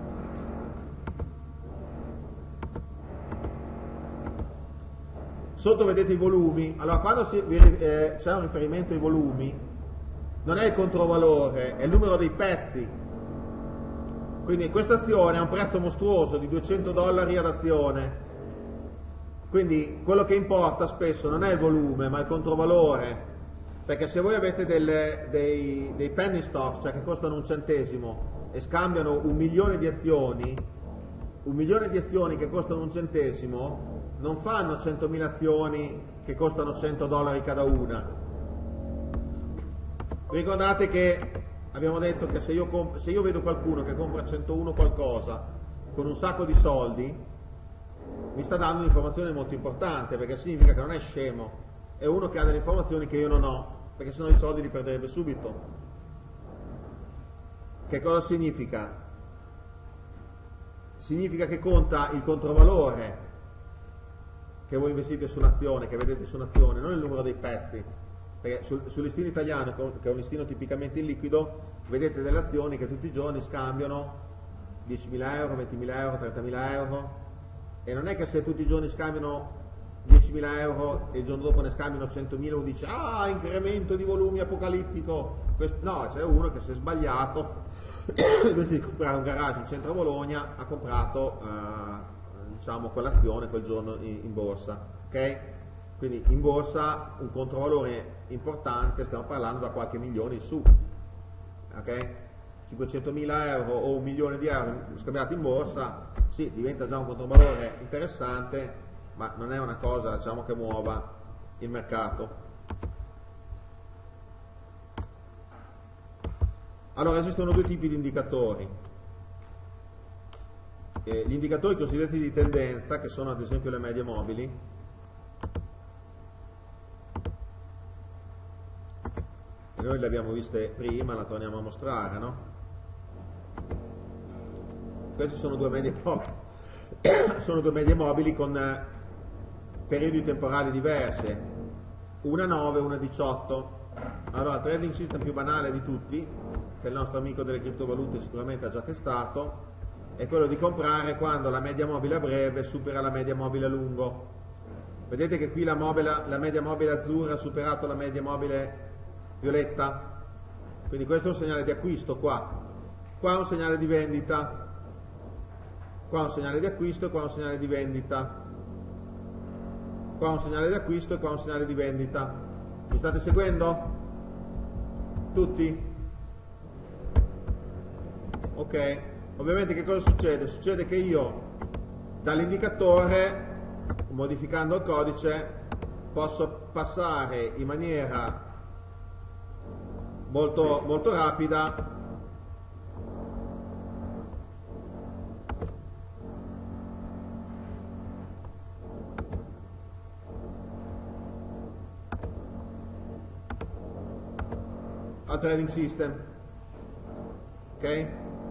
Sotto vedete i volumi. Allora, quando si, eh, c'è un riferimento ai volumi, non è il controvalore, è il numero dei pezzi. Quindi questa azione ha un prezzo mostruoso di duecento dollari ad azione. Quindi quello che importa spesso non è il volume, ma il controvalore. Perché se voi avete delle, dei, dei penny stocks, cioè che costano un centesimo, e scambiano un milione di azioni, un milione di azioni che costano un centesimo, non fanno centomila azioni che costano cento dollari cada una. Vi ricordate che abbiamo detto che se io, comp- se io vedo qualcuno che compra centouno qualcosa con un sacco di soldi, mi sta dando un'informazione molto importante, perché significa che non è scemo, è uno che ha delle informazioni che io non ho, perché sennò i soldi li perderebbe subito. Che cosa significa? Significa che conta il controvalore che voi investite su un'azione, che vedete su un'azione, non il numero dei pezzi. Perché sul, sul listino italiano, che è un listino tipicamente in liquido, vedete delle azioni che tutti i giorni scambiano diecimila euro, ventimila euro, trentamila euro, e non è che se tutti i giorni scambiano diecimila euro e il giorno dopo ne scambiano centomila, uno dice ah, incremento di volumi apocalittico. Questo, no, c'è uno che si è sbagliato, invece di comprare un garage in centro a Bologna ha comprato eh, diciamo quell'azione quel giorno in, in borsa, ok? Quindi in borsa un controvalore importante, stiamo parlando da qualche milione in su, ok? cinquecentomila euro o un milione di euro scambiati in borsa, sì, diventa già un controvalore interessante, ma non è una cosa, diciamo, che muova il mercato. Allora, esistono due tipi di indicatori. Eh, gli indicatori cosiddetti di tendenza, che sono ad esempio le medie mobili, e noi le abbiamo viste prima, la torniamo a mostrare, no? Queste sono due medie mobili, sono due medie mobili con eh, periodi temporali diverse, una nove e una diciotto. Allora, il trading system più banale di tutti, che il nostro amico delle criptovalute sicuramente ha già testato, è quello di comprare quando la media mobile a breve supera la media mobile a lungo. Vedete che qui la, mobile, la media mobile azzurra ha superato la media mobile violetta, quindi questo è un segnale di acquisto qua, qua è un segnale di vendita, qua è un segnale di acquisto e qua è un segnale di vendita, qua è un segnale di acquisto e qua è un segnale di vendita. Mi state seguendo? Tutti? Ok, ovviamente che cosa succede? Succede che io dall'indicatore, modificando il codice, posso passare in maniera molto, molto rapida al trading system, ok?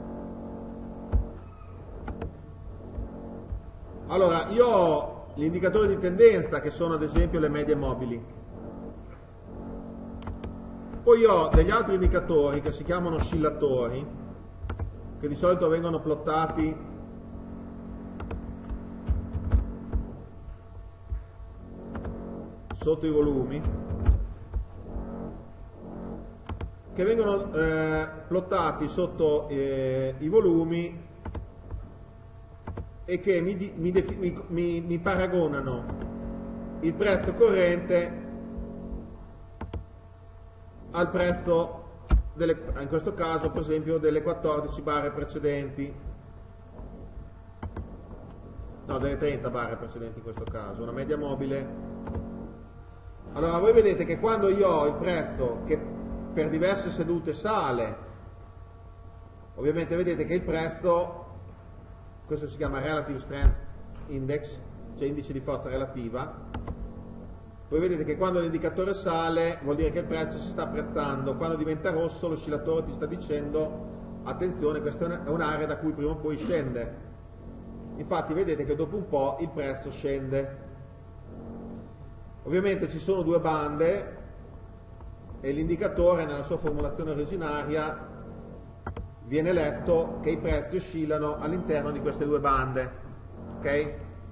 Allora, io ho gli indicatori di tendenza, che sono ad esempio le medie mobili. Poi ho degli altri indicatori che si chiamano oscillatori, che di solito vengono plottati sotto i volumi, che vengono eh, plottati sotto eh, i volumi e che mi, mi, mi, mi paragonano il prezzo corrente al prezzo, delle, in questo caso per esempio delle quattordici barre precedenti, no, delle trenta barre precedenti in questo caso, una media mobile Allora voi vedete che quando io ho il prezzo che per diverse sedute sale, ovviamente vedete che il prezzo, questo si chiama Relative Strength Index, cioè indice di forza relativa, voi vedete che quando l'indicatore sale vuol dire che il prezzo si sta apprezzando, quando diventa rosso l'oscillatore ti sta dicendo attenzione, questa è un'area da cui prima o poi scende. Infatti vedete che dopo un po' il prezzo scende. Ovviamente ci sono due bande e l'indicatore nella sua formulazione originaria viene letto che i prezzi oscillano all'interno di queste due bande, ok?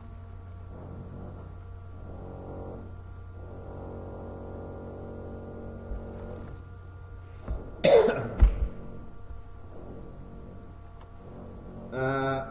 Uh,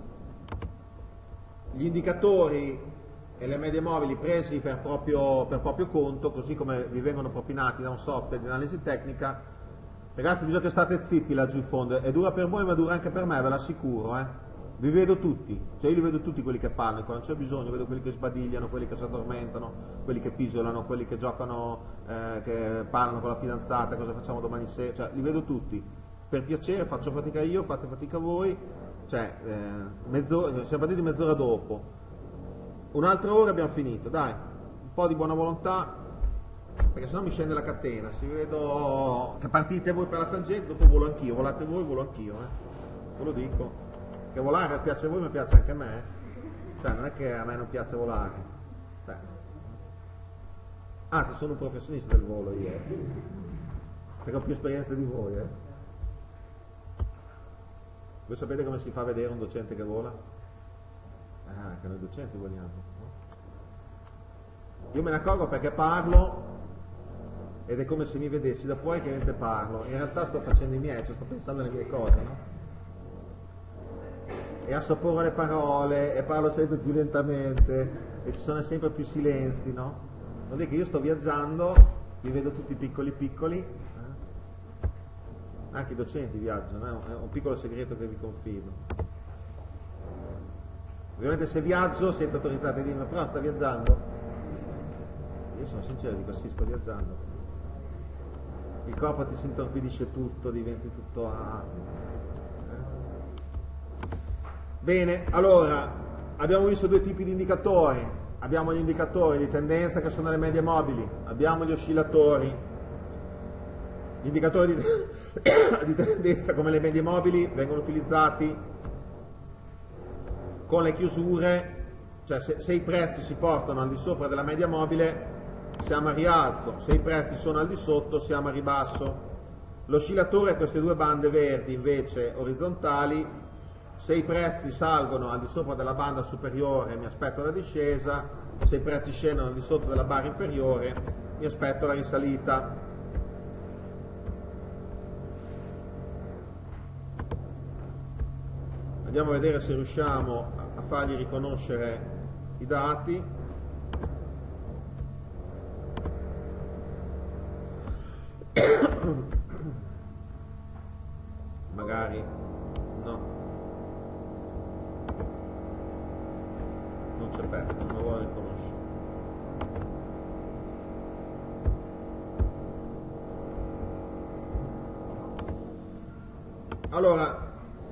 gli indicatori e le medie mobili presi per proprio, per proprio conto, così come vi vengono propinati da un software di analisi tecnica, ragazzi bisogna che state zitti laggiù in fondo, è dura per voi ma dura anche per me, ve l'assicuro, eh? Vi vedo tutti, cioè io li vedo tutti quelli che parlano, quando c'è bisogno vedo quelli che sbadigliano, quelli che si addormentano, quelli che pisolano, quelli che giocano, eh, che parlano con la fidanzata, cosa facciamo domani sera, cioè li vedo tutti, per piacere faccio fatica io, fate fatica voi, cioè eh, mezz'ora, siamo partiti mezz'ora dopo, un'altra ora abbiamo finito, dai, un po' di buona volontà, perché sennò mi scende la catena, se vedo che partite voi per la tangente, dopo volo anch'io, volate voi, volo anch'io, eh? Ve lo dico, che volare piace a voi, ma piace anche a me, cioè non è che a me non piace volare, cioè. Anzi sono un professionista del volo io, perché ho più esperienza di voi, eh? Voi sapete come si fa a vedere un docente che vola? Ah, che noi docenti voliamo. Io me ne accorgo perché parlo ed è come se mi vedessi da fuori che mentre parlo. In realtà sto facendo i miei, cioè sto pensando alle mie cose, no? E assaporo le parole e parlo sempre più lentamente e ci sono sempre più silenzi, no? Vuol dire che io sto viaggiando, vi vedo tutti piccoli piccoli, anche i docenti viaggiano, è un piccolo segreto che vi confido. Ovviamente se viaggio siete autorizzati a dirmi, però sta viaggiando? Io sono sincero, dico sì, sto viaggiando. Il corpo ti si intorpidisce tutto, diventi tutto a... Eh? Bene, allora, abbiamo visto due tipi di indicatori. Abbiamo gli indicatori di tendenza che sono le medie mobili, abbiamo gli oscillatori. Gli indicatori di, di tendenza come le medie mobili vengono utilizzati con le chiusure, cioè se, se i prezzi si portano al di sopra della media mobile siamo a rialzo, se i prezzi sono al di sotto siamo a ribasso. L'oscillatore ha queste due bande verdi invece orizzontali, se i prezzi salgono al di sopra della banda superiore mi aspetto la discesa, se i prezzi scendono al di sotto della barra inferiore mi aspetto la risalita. Andiamo a vedere se riusciamo a fargli riconoscere i dati. Magari no, non c'è pezzo, non lo vuole riconoscere. Allora,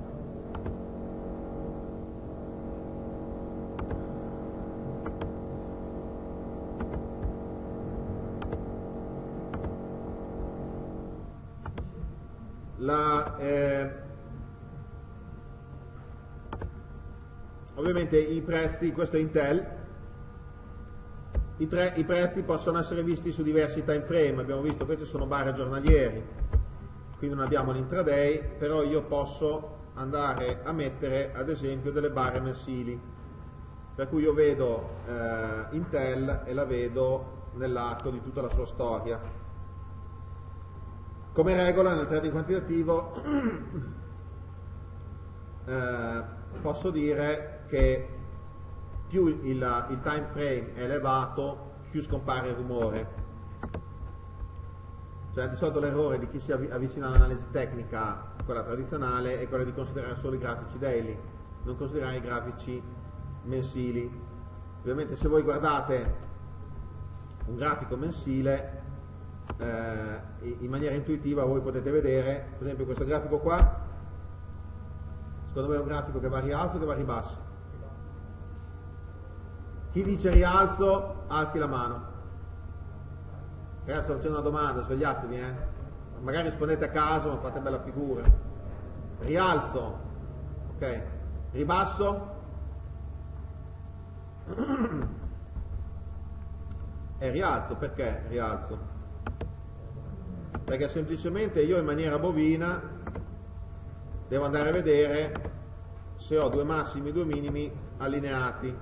La, eh, ovviamente i prezzi, questo è Intel, i, tre, i prezzi possono essere visti su diversi time frame, abbiamo visto queste sono barre giornalieri, quindi non abbiamo l'intraday, però io posso andare a mettere ad esempio delle barre mensili, per cui io vedo eh, Intel e la vedo nell'arco di tutta la sua storia. Come regola nel trading quantitativo eh, posso dire che più il, il time frame è elevato, più scompare il rumore. Cioè di solito l'errore di chi si avvicina all'analisi tecnica, quella tradizionale, è quello di considerare solo i grafici daily, non considerare i grafici mensili. Ovviamente se voi guardate un grafico mensile, eh, in maniera intuitiva voi potete vedere, per esempio questo grafico qua, secondo me è un grafico che va a rialzo o che va a ribasso? Chi dice rialzo, alzi la mano. Ragazzi, sto facendo una domanda, svegliatevi, eh? Magari rispondete a caso, ma fate bella figura. Rialzo, ok? Ribasso? È rialzo, perché rialzo? Perché semplicemente io in maniera bovina devo andare a vedere se ho due massimi e due minimi allineati.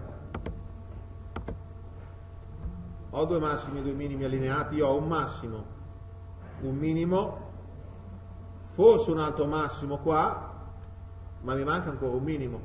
Ho due massimi e due minimi allineati, io ho un massimo, un minimo, forse un altro massimo qua, ma mi manca ancora un minimo.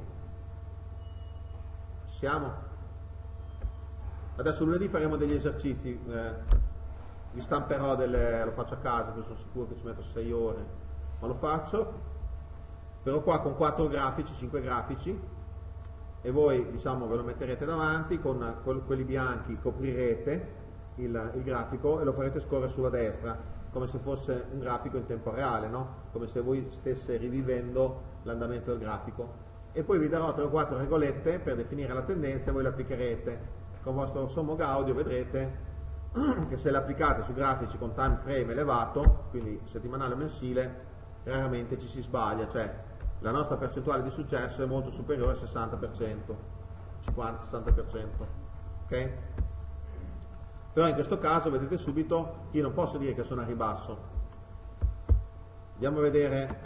Ci siamo? Adesso lunedì faremo degli esercizi, eh, vi stamperò delle, lo faccio a casa, che sono sicuro che ci metto sei ore, ma lo faccio, però qua con quattro grafici, cinque grafici, e voi diciamo ve lo metterete davanti, con, con quelli bianchi coprirete il, il grafico e lo farete scorrere sulla destra, come se fosse un grafico in tempo reale, no? Come se voi stesse rivivendo l'andamento del grafico. E poi vi darò tre o quattro regolette per definire la tendenza e voi le applicherete. Con il vostro sommo Gaudio vedrete che se le applicate su grafici con time frame elevato, quindi settimanale o mensile, raramente ci si sbaglia, cioè la nostra percentuale di successo è molto superiore al sessanta per cento, cinquanta sessanta per cento, ok? Però in questo caso vedete subito che io non posso dire che sono a ribasso. Andiamo a vedere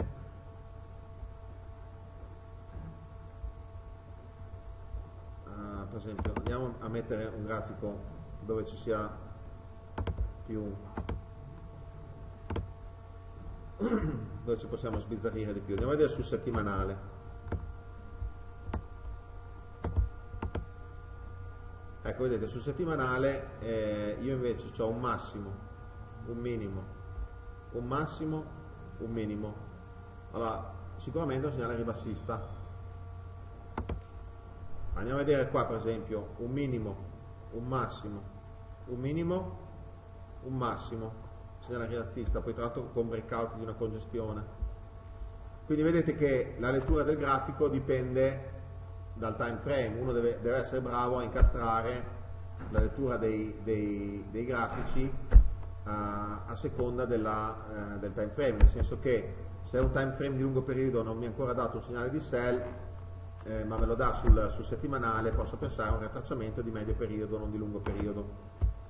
uh, per esempio, andiamo a mettere un grafico dove ci sia più dove ci possiamo sbizzarrire di più. Andiamo a vedere sul settimanale. Ecco, vedete, sul settimanale eh, io invece ho un massimo, un minimo, un massimo, un minimo. Allora, sicuramente è un segnale ribassista. Andiamo a vedere qua, per esempio, un minimo, un massimo, un minimo, un massimo. Segnale rialzista, poi tra l'altro con breakout di una congestione. Quindi vedete che la lettura del grafico dipende dal time frame, uno deve, deve essere bravo a incastrare la lettura dei, dei, dei grafici a, a seconda della, eh, del time frame, nel senso che se un time frame di lungo periodo non mi ha ancora dato un segnale di sell, eh, ma me lo dà sul, sul settimanale, posso pensare a un retracciamento di medio periodo, non di lungo periodo.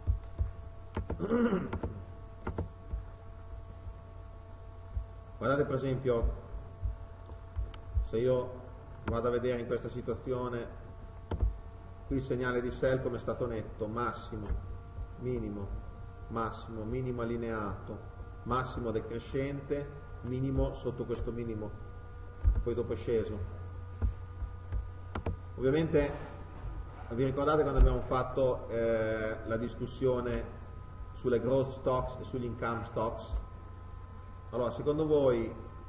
Guardate per esempio, se io vado a vedere in questa situazione, qui il segnale di sell come è stato netto, massimo, minimo, massimo, minimo allineato, massimo decrescente, minimo sotto questo minimo, poi dopo è sceso. Ovviamente vi ricordate quando abbiamo fatto eh, la discussione sulle growth stocks e sugli income stocks? Allora, secondo voi,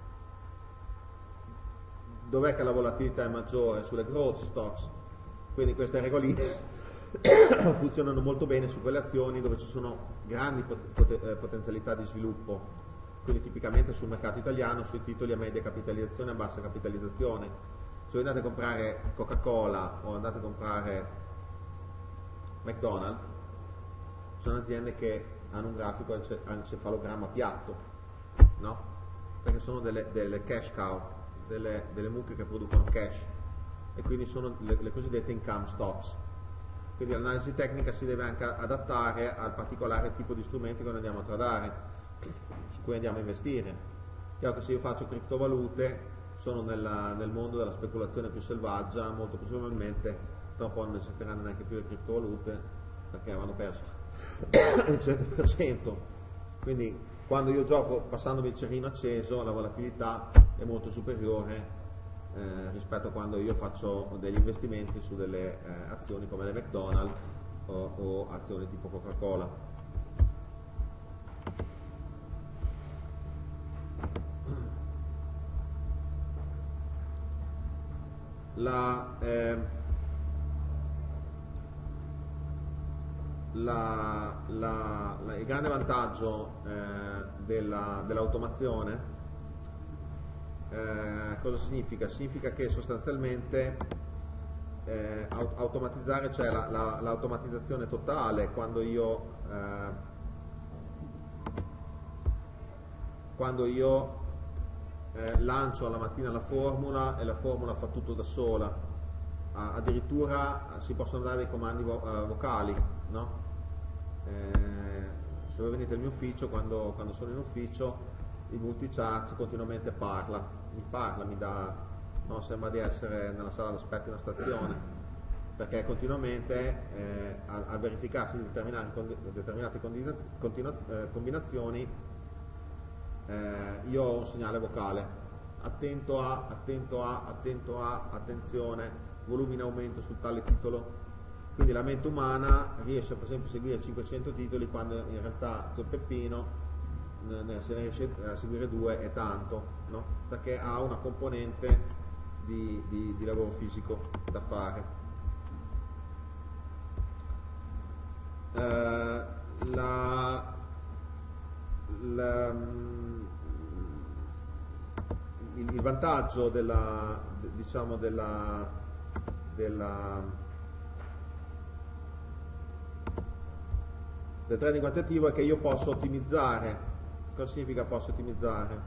dov'è che la volatilità è maggiore? Sulle growth stocks, quindi queste regoline funzionano molto bene su quelle azioni dove ci sono grandi pot pot potenzialità di sviluppo, quindi tipicamente sul mercato italiano, sui titoli a media capitalizzazione e a bassa capitalizzazione. Se voi andate a comprare Coca-Cola o andate a comprare McDonald's, sono aziende che hanno un grafico a encefalogramma piatto, no? Perché sono delle, delle cash cow, delle, delle mucche che producono cash, e quindi sono le, le cosiddette income stocks. Quindi l'analisi tecnica si deve anche adattare al particolare tipo di strumenti che noi andiamo a tradare, su cui andiamo a investire. Chiaro che se io faccio criptovalute, sono nella, nel mondo della speculazione più selvaggia, molto probabilmente tra un po' non esisteranno neanche più le criptovalute perché avranno perso il cento per cento. Quindi quando io gioco passandomi il cerino acceso, la volatilità è molto superiore eh, rispetto a quando io faccio degli investimenti su delle eh, azioni come le McDonald's o, o azioni tipo Coca-Cola. La, eh, la, la, la, il grande vantaggio eh, della, dell'automazione eh, cosa significa? Significa che sostanzialmente eh, automatizzare, cioè la, la, l'automatizzazione totale, quando io eh, quando io eh, lancio alla mattina la formula e la formula fa tutto da sola, ah, addirittura si possono dare dei comandi vo uh, vocali, no? Eh, se voi venite al mio ufficio, quando, quando sono in ufficio, il multicharts continuamente parla, mi parla, mi dà, no, sembra di essere nella sala d'aspetto in una stazione, perché continuamente eh, a, a verificarsi di determinate, determinate eh, combinazioni eh, io ho un segnale vocale, attento a, attento a, attento a, attenzione, volume in aumento sul tale titolo. Quindi la mente umana riesce per esempio a seguire cinquecento titoli quando in realtà Zio Peppino ne, se ne riesce a seguire due è tanto, no? Perché ha una componente di, di, di lavoro fisico da fare. Eh, la, la, il, il vantaggio della, diciamo della, della del trading quantitativo è che io posso ottimizzare. Cosa significa posso ottimizzare?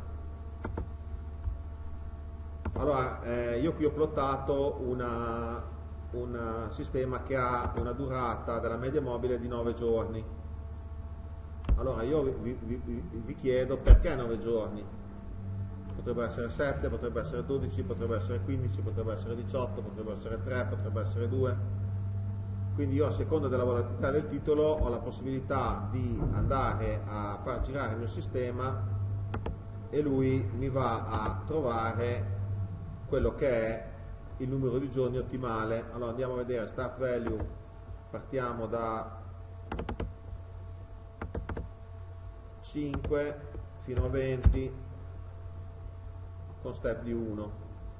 Allora, eh, io qui ho plottato una, un sistema che ha una durata della media mobile di nove giorni. Allora io vi, vi, vi chiedo perché nove giorni? Potrebbe essere sette, potrebbe essere dodici, potrebbe essere quindici, potrebbe essere diciotto, potrebbe essere tre, potrebbe essere due. Quindi io a seconda della volatilità del titolo ho la possibilità di andare a far girare il mio sistema e lui mi va a trovare quello che è il numero di giorni ottimale. Allora andiamo a vedere start value, partiamo da cinque fino a venti con step di uno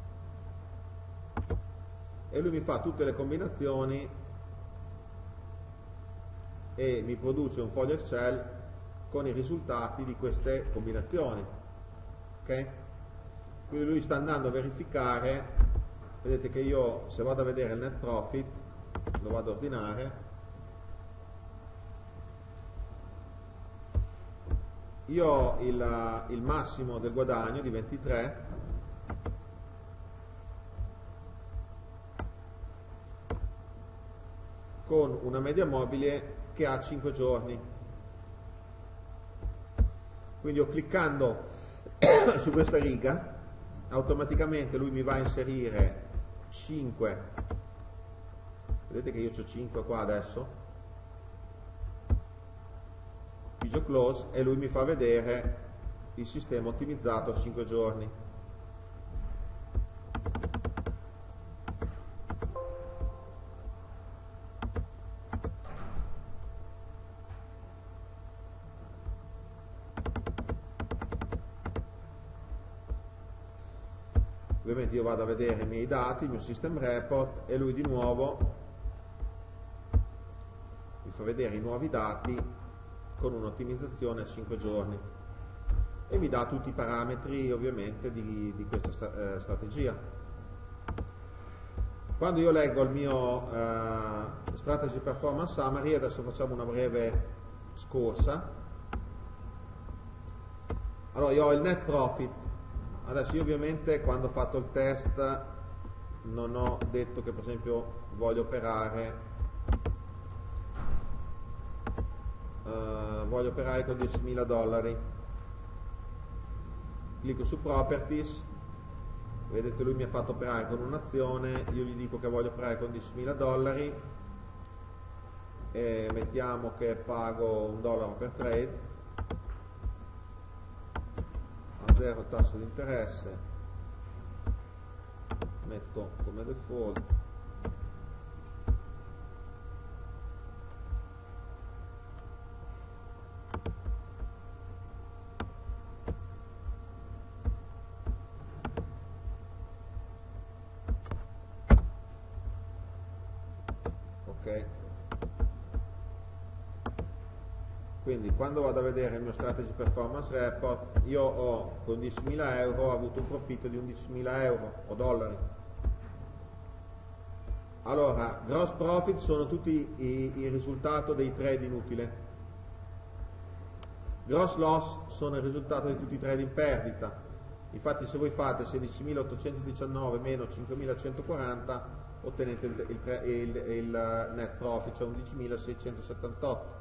e lui mi fa tutte le combinazioni e mi produce un foglio Excel con i risultati di queste combinazioni. Ok? Quindi lui sta andando a verificare, vedete che io se vado a vedere il net profit, lo vado a ordinare, io ho il, il massimo del guadagno di ventitré, con una media mobile che ha cinque giorni. Quindi io cliccando su questa riga automaticamente lui mi va a inserire cinque, vedete che io ho cinque qua adesso, pigio close e lui mi fa vedere il sistema ottimizzato a cinque giorni. Ovviamente io vado a vedere i miei dati, il mio system report e lui di nuovo mi fa vedere i nuovi dati con un'ottimizzazione a cinque giorni e mi dà tutti i parametri ovviamente di, di questa sta, eh, strategia. Quando io leggo il mio eh, strategy performance summary, adesso facciamo una breve scorsa. Allora io ho il net profit. Adesso io ovviamente quando ho fatto il test non ho detto che per esempio voglio operare uh, voglio operare con diecimila dollari. Clicco su properties, vedete lui mi ha fatto operare con un'azione, io gli dico che voglio operare con diecimila dollari e mettiamo che pago un dollaro per trade, zero tasso di interesse, metto come default ok, Quindi quando vado a vedere il mio strategy performance report, io ho con diecimila euro ho avuto un profitto di undicimila euro o dollari. Allora, gross profit sono tutti i, i risultati dei trade inutili. Gross loss sono il risultato di tutti i trade in perdita. Infatti se voi fate sedicimilaottocentodiciannove meno cinquemilacentoquaranta ottenete il, il, il, il net profit, cioè undicimilaseicentosettantotto.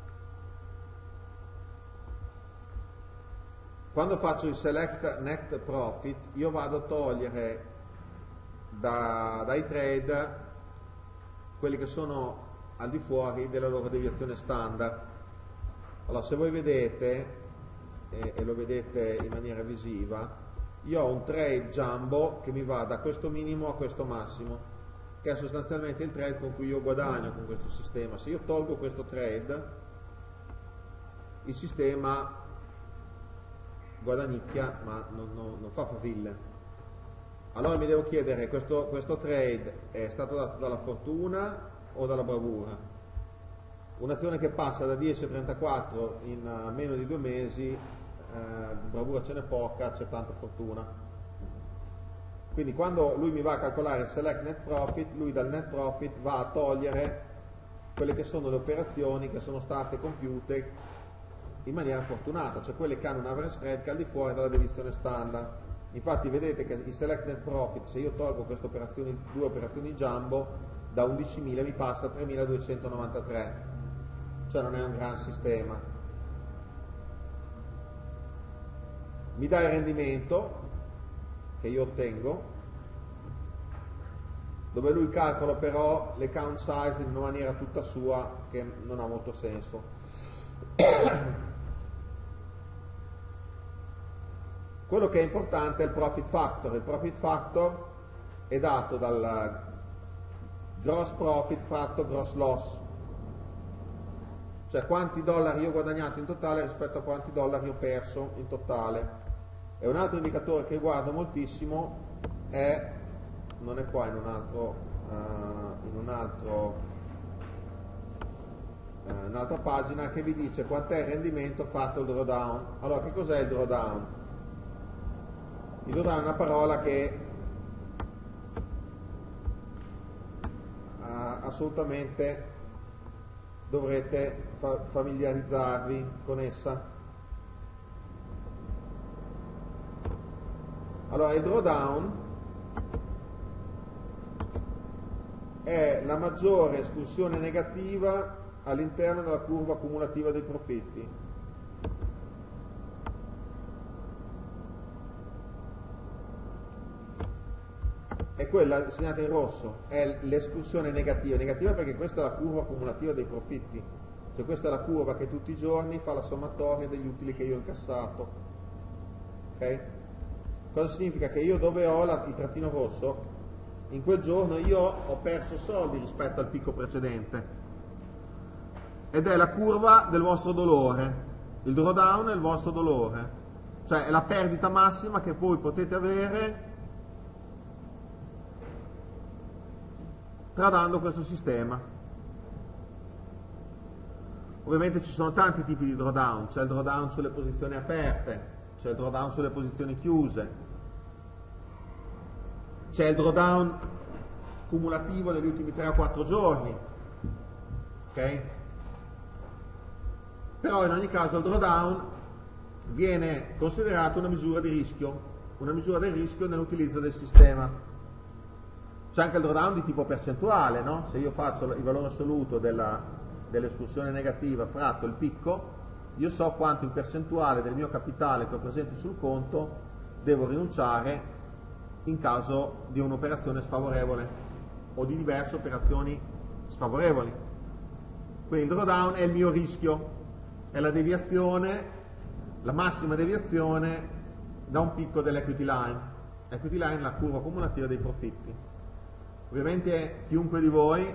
Quando faccio il select net profit io vado a togliere da, dai trade quelli che sono al di fuori della loro deviazione standard. Allora se voi vedete, e, e lo vedete in maniera visiva, io ho un trade jumbo che mi va da questo minimo a questo massimo, che è sostanzialmente il trade con cui io guadagno con questo sistema. Se io tolgo questo trade, il sistema guadagnicchia ma non, non, non fa faville. Allora mi devo chiedere, questo, questo trade è stato dato dalla fortuna o dalla bravura? Un'azione che passa da dieci a trentaquattro in uh, meno di due mesi, eh, bravura ce n'è poca, c'è tanta fortuna. Quindi quando lui mi va a calcolare il select net profit, lui dal net profit va a togliere quelle che sono le operazioni che sono state compiute in maniera fortunata, cioè quelle che hanno un average trade che è al di fuori dalla deviazione standard. Infatti vedete che il select net profit, se io tolgo queste operazioni, due operazioni jumbo, da undicimila mi passa a tremiladuecentonovantatré, cioè non è un gran sistema. Mi dà il rendimento che io ottengo, dove lui calcola però le count size in una maniera tutta sua che non ha molto senso. Quello che è importante è il profit factor. Il profit factor è dato dal gross profit fratto gross loss, cioè quanti dollari io ho guadagnato in totale rispetto a quanti dollari ho perso in totale. E un altro indicatore che guardo moltissimo è, non è qua, in un altro, uh, in un altro uh, un'altra pagina che vi dice quant'è il rendimento fatto il drawdown. Allora, che cos'è il drawdown? Il drawdown è una parola che uh, assolutamente dovrete fa familiarizzarvi con essa. Allora, il drawdown è la maggiore esclusione negativa all'interno della curva cumulativa dei profitti. È quella segnata in rosso, è l'esclusione negativa. Negativa perché questa è la curva cumulativa dei profitti, cioè questa è la curva che tutti i giorni fa la sommatoria degli utili che io ho incassato. Ok? Cosa significa? Che io dove ho la, il trattino rosso, in quel giorno io ho perso soldi rispetto al picco precedente, ed è la curva del vostro dolore. Il drawdown è il vostro dolore, cioè è la perdita massima che voi potete avere tradando questo sistema. Ovviamente ci sono tanti tipi di drawdown, c'è il drawdown sulle posizioni aperte, c'è il drawdown sulle posizioni chiuse, c'è il drawdown cumulativo degli ultimi tre o quattro giorni, ok? Però in ogni caso il drawdown viene considerato una misura di rischio, una misura del rischio nell'utilizzo del sistema. C'è anche il drawdown di tipo percentuale, no? Se io faccio il valore assoluto dell'esclusione negativa fratto il picco, io so quanto in percentuale del mio capitale che ho presente sul conto devo rinunciare in caso di un'operazione sfavorevole o di diverse operazioni sfavorevoli. Quindi il drawdown è il mio rischio, è la deviazione, la massima deviazione da un picco dell'equity line. Equity line è la curva cumulativa dei profitti. Ovviamente chiunque di voi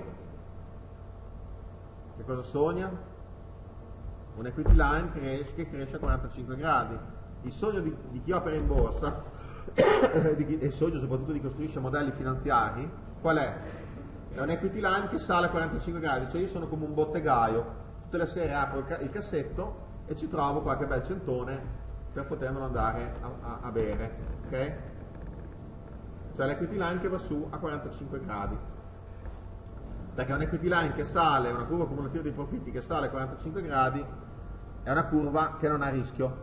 che cosa sogna? Un equity line cresce, che cresce a quarantacinque gradi. Il sogno di, di chi opera in borsa di chi, e il sogno soprattutto di chi costruisce modelli finanziari, qual è? È un equity line che sale a quarantacinque gradi, cioè io sono come un bottegaio, tutte le sere apro il, ca il cassetto e ci trovo qualche bel centone per potermelo andare a, a, a bere, ok? Cioè l'equity line che va su a quarantacinque gradi, perché un equity line che sale, una curva cumulativa dei profitti che sale a quarantacinque gradi, è una curva che non ha rischio.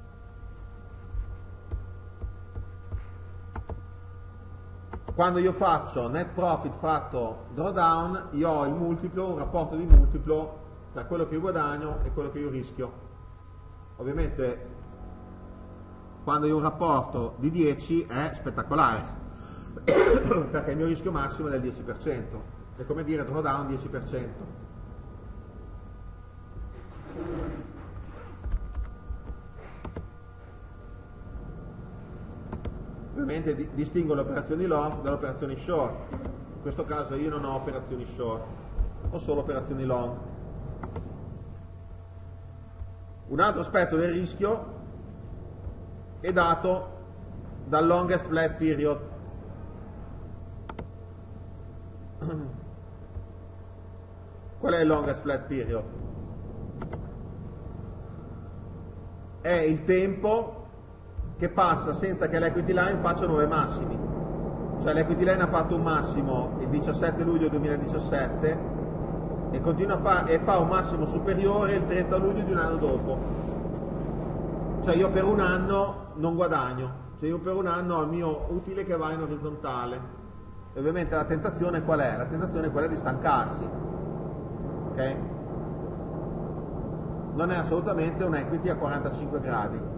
Quando io faccio net profit fatto drawdown, io ho il multiplo, un rapporto di multiplo tra quello che io guadagno e quello che io rischio. Ovviamente quando io ho un rapporto di dieci è spettacolare, perché il mio rischio massimo è del dieci per cento, è come dire drawdown dieci per cento. Ovviamente di, distingo le operazioni long dalle operazioni short. In questo caso io non ho operazioni short, ho solo operazioni long. Un altro aspetto del rischio è dato dal longest flat period. Qual è il longest flat period? È il tempo che passa senza che l'equity line faccia nuovi massimi. Cioè l'equity line ha fatto un massimo il diciassette luglio duemiladiciassette e continua a fa e fa un massimo superiore il trenta luglio di un anno dopo. Cioè io per un anno non guadagno, cioè io per un anno ho il mio utile che va in orizzontale. E ovviamente la tentazione qual è? La tentazione è quella di stancarsi. Ok? Non è assolutamente un equity a quarantacinque gradi.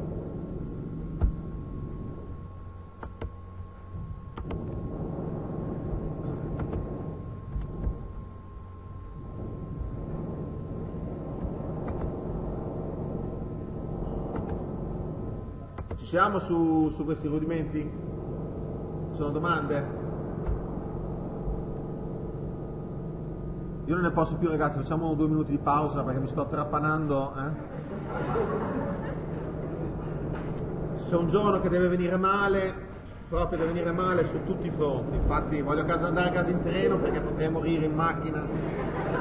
Ci siamo su, su questi rudimenti? Ci sono domande? Io non ne posso più, ragazzi, facciamo due minuti di pausa perché mi sto trapanando. Eh? C'è un giorno che deve venire male, proprio deve venire male su tutti i fronti. Infatti voglio andare a casa in treno perché potrei morire in macchina.